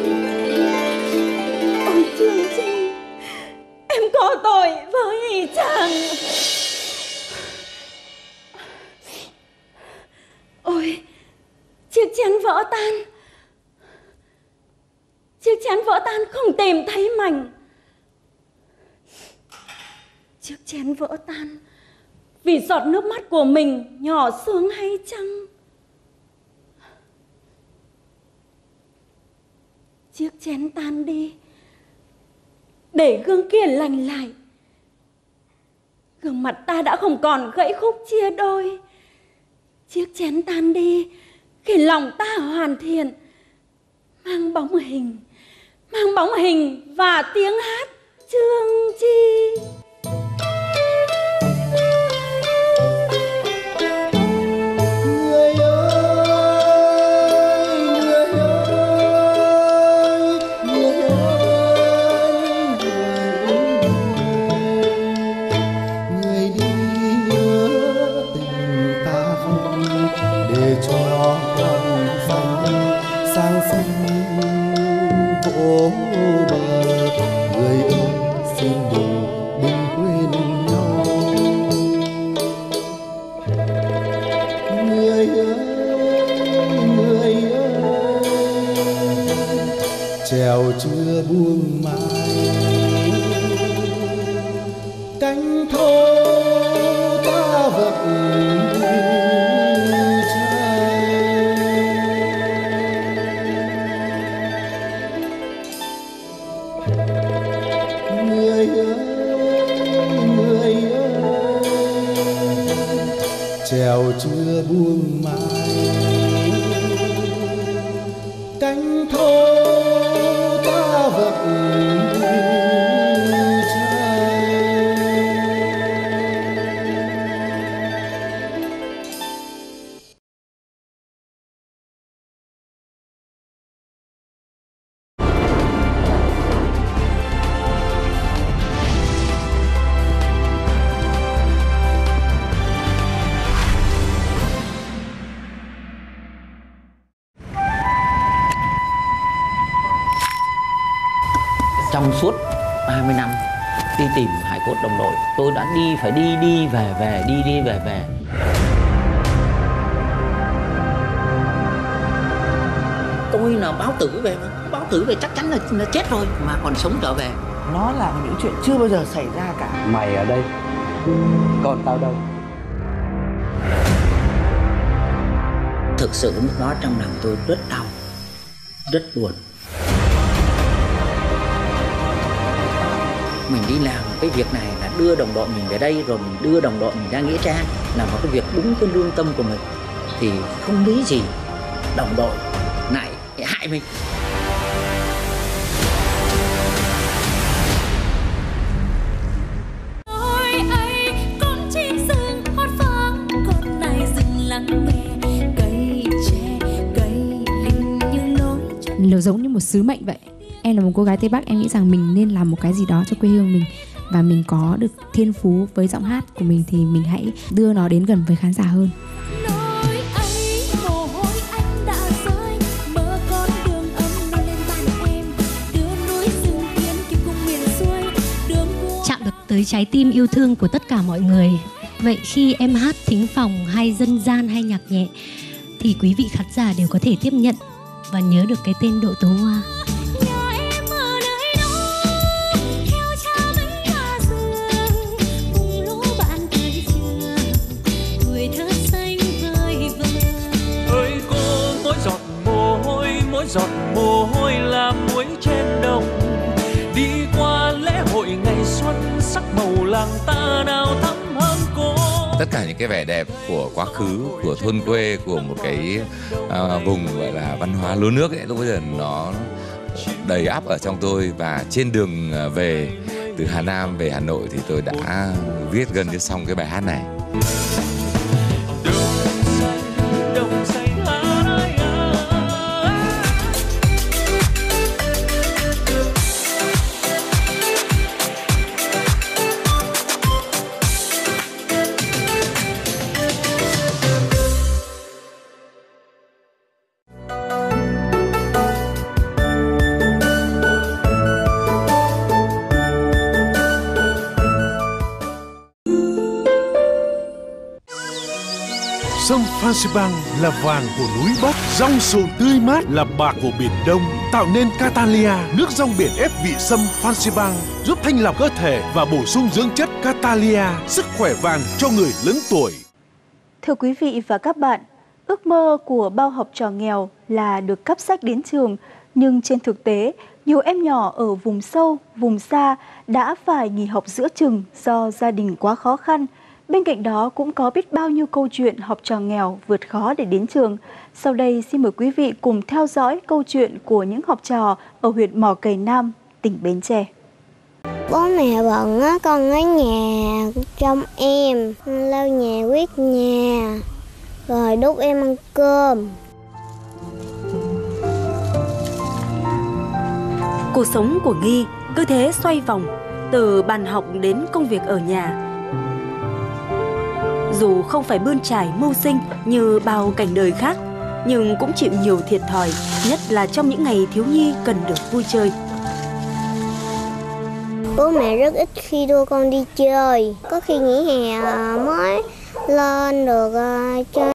[SPEAKER 4] Ôi Trương Chi, em có tội với chàng. Ôi, chiếc chén vỡ tan. Chiếc chén vỡ tan không tìm thấy mảnh. Chiếc chén vỡ tan vì giọt nước mắt của mình nhỏ xuống hay chăng? Chiếc chén tan đi để gương kia lành lại. Gương mặt ta đã không còn gãy khúc chia đôi. Chiếc chén tan đi khi lòng ta hoàn thiện, mang bóng hình và tiếng hát Trương Chi.
[SPEAKER 1] Người ơi, người ơi, người ơi, người đi nhớ tình ta không để cho con sông sang sông vỗ bờ. Người ơi xin đừng quên nhau. Người ơi, trèo chưa buông mai. cánh thô ta vẫn trèo chưa buông mai cánh thô ta vẫn
[SPEAKER 12] trong suốt 20 năm đi tìm hải cốt đồng đội, tôi đã phải đi về đi về. Tôi là báo tử về chắc chắn là chết rồi mà còn sống trở về.
[SPEAKER 13] Nó là những chuyện chưa bao giờ xảy ra cả.
[SPEAKER 14] Mày ở đây, còn tao đâu?
[SPEAKER 12] Thực sự lúc đó trong lòng tôi rất đau, rất buồn. Mình đi làm cái việc này là đưa đồng đội mình về đây, rồi mình đưa đồng đội mình ra nghĩa trang, làm một cái việc đúng cái lương tâm của mình, thì không lý gì đồng đội lại hại mình.
[SPEAKER 15] Nó giống như một sứ mệnh vậy. Em là một cô gái Tây Bắc, em nghĩ rằng mình nên làm một cái gì đó cho quê hương mình, và mình có được thiên phú với giọng hát của mình thì mình hãy đưa nó đến gần với khán giả hơn.
[SPEAKER 16] Chạm được tới trái tim yêu thương của tất cả mọi người. Vậy khi em hát thính phòng hay dân gian hay nhạc nhẹ thì quý vị khán giả đều có thể tiếp nhận và nhớ được cái tên Độ Tố Hoa.
[SPEAKER 17] Giọt mồ hôi là muối trên đồng, đi qua lễ hội ngày xuân sắc màu làng ta nào thắm hơn cô.
[SPEAKER 18] Tất cả những cái vẻ đẹp của quá khứ, của thôn quê, của một cái vùng gọi là văn hóa lúa nước ấy, lúc bây giờ nó đầy ắp ở trong tôi. Và trên đường về từ Hà Nam về Hà Nội thì tôi đã viết gần như xong cái bài hát này.
[SPEAKER 19] Sông Phan Xipang là vàng của núi Bắc, rong sồn tươi mát là bạc của biển Đông, tạo nên Catalia, nước rong biển ép vị sâm Phan Xipang, giúp thanh lọc cơ thể và bổ sung dưỡng chất Catalia, sức khỏe vàng cho người lớn tuổi.
[SPEAKER 20] Thưa quý vị và các bạn, ước mơ của bao học trò nghèo là được cắp sách đến trường, nhưng trên thực tế, nhiều em nhỏ ở vùng sâu, vùng xa đã phải nghỉ học giữa chừng do gia đình quá khó khăn. Bên cạnh đó cũng có biết bao nhiêu câu chuyện học trò nghèo vượt khó để đến trường. Sau đây xin mời quý vị cùng theo dõi câu chuyện của những học trò ở huyện Mỏ Cày Nam, tỉnh Bến Tre.
[SPEAKER 21] Bố mẹ bận á, con ở nhà trông em, lau nhà quét nhà, rồi đút em ăn cơm.
[SPEAKER 3] Cuộc sống của Nghi cứ thế xoay vòng, từ bàn học đến công việc ở nhà. Dù không phải bươn trải mưu sinh như bao cảnh đời khác, nhưng cũng chịu nhiều thiệt thòi, nhất là trong những ngày thiếu nhi cần được vui chơi.
[SPEAKER 21] Bố mẹ rất ít khi đưa con đi chơi, có khi nghỉ hè mới lên được chơi.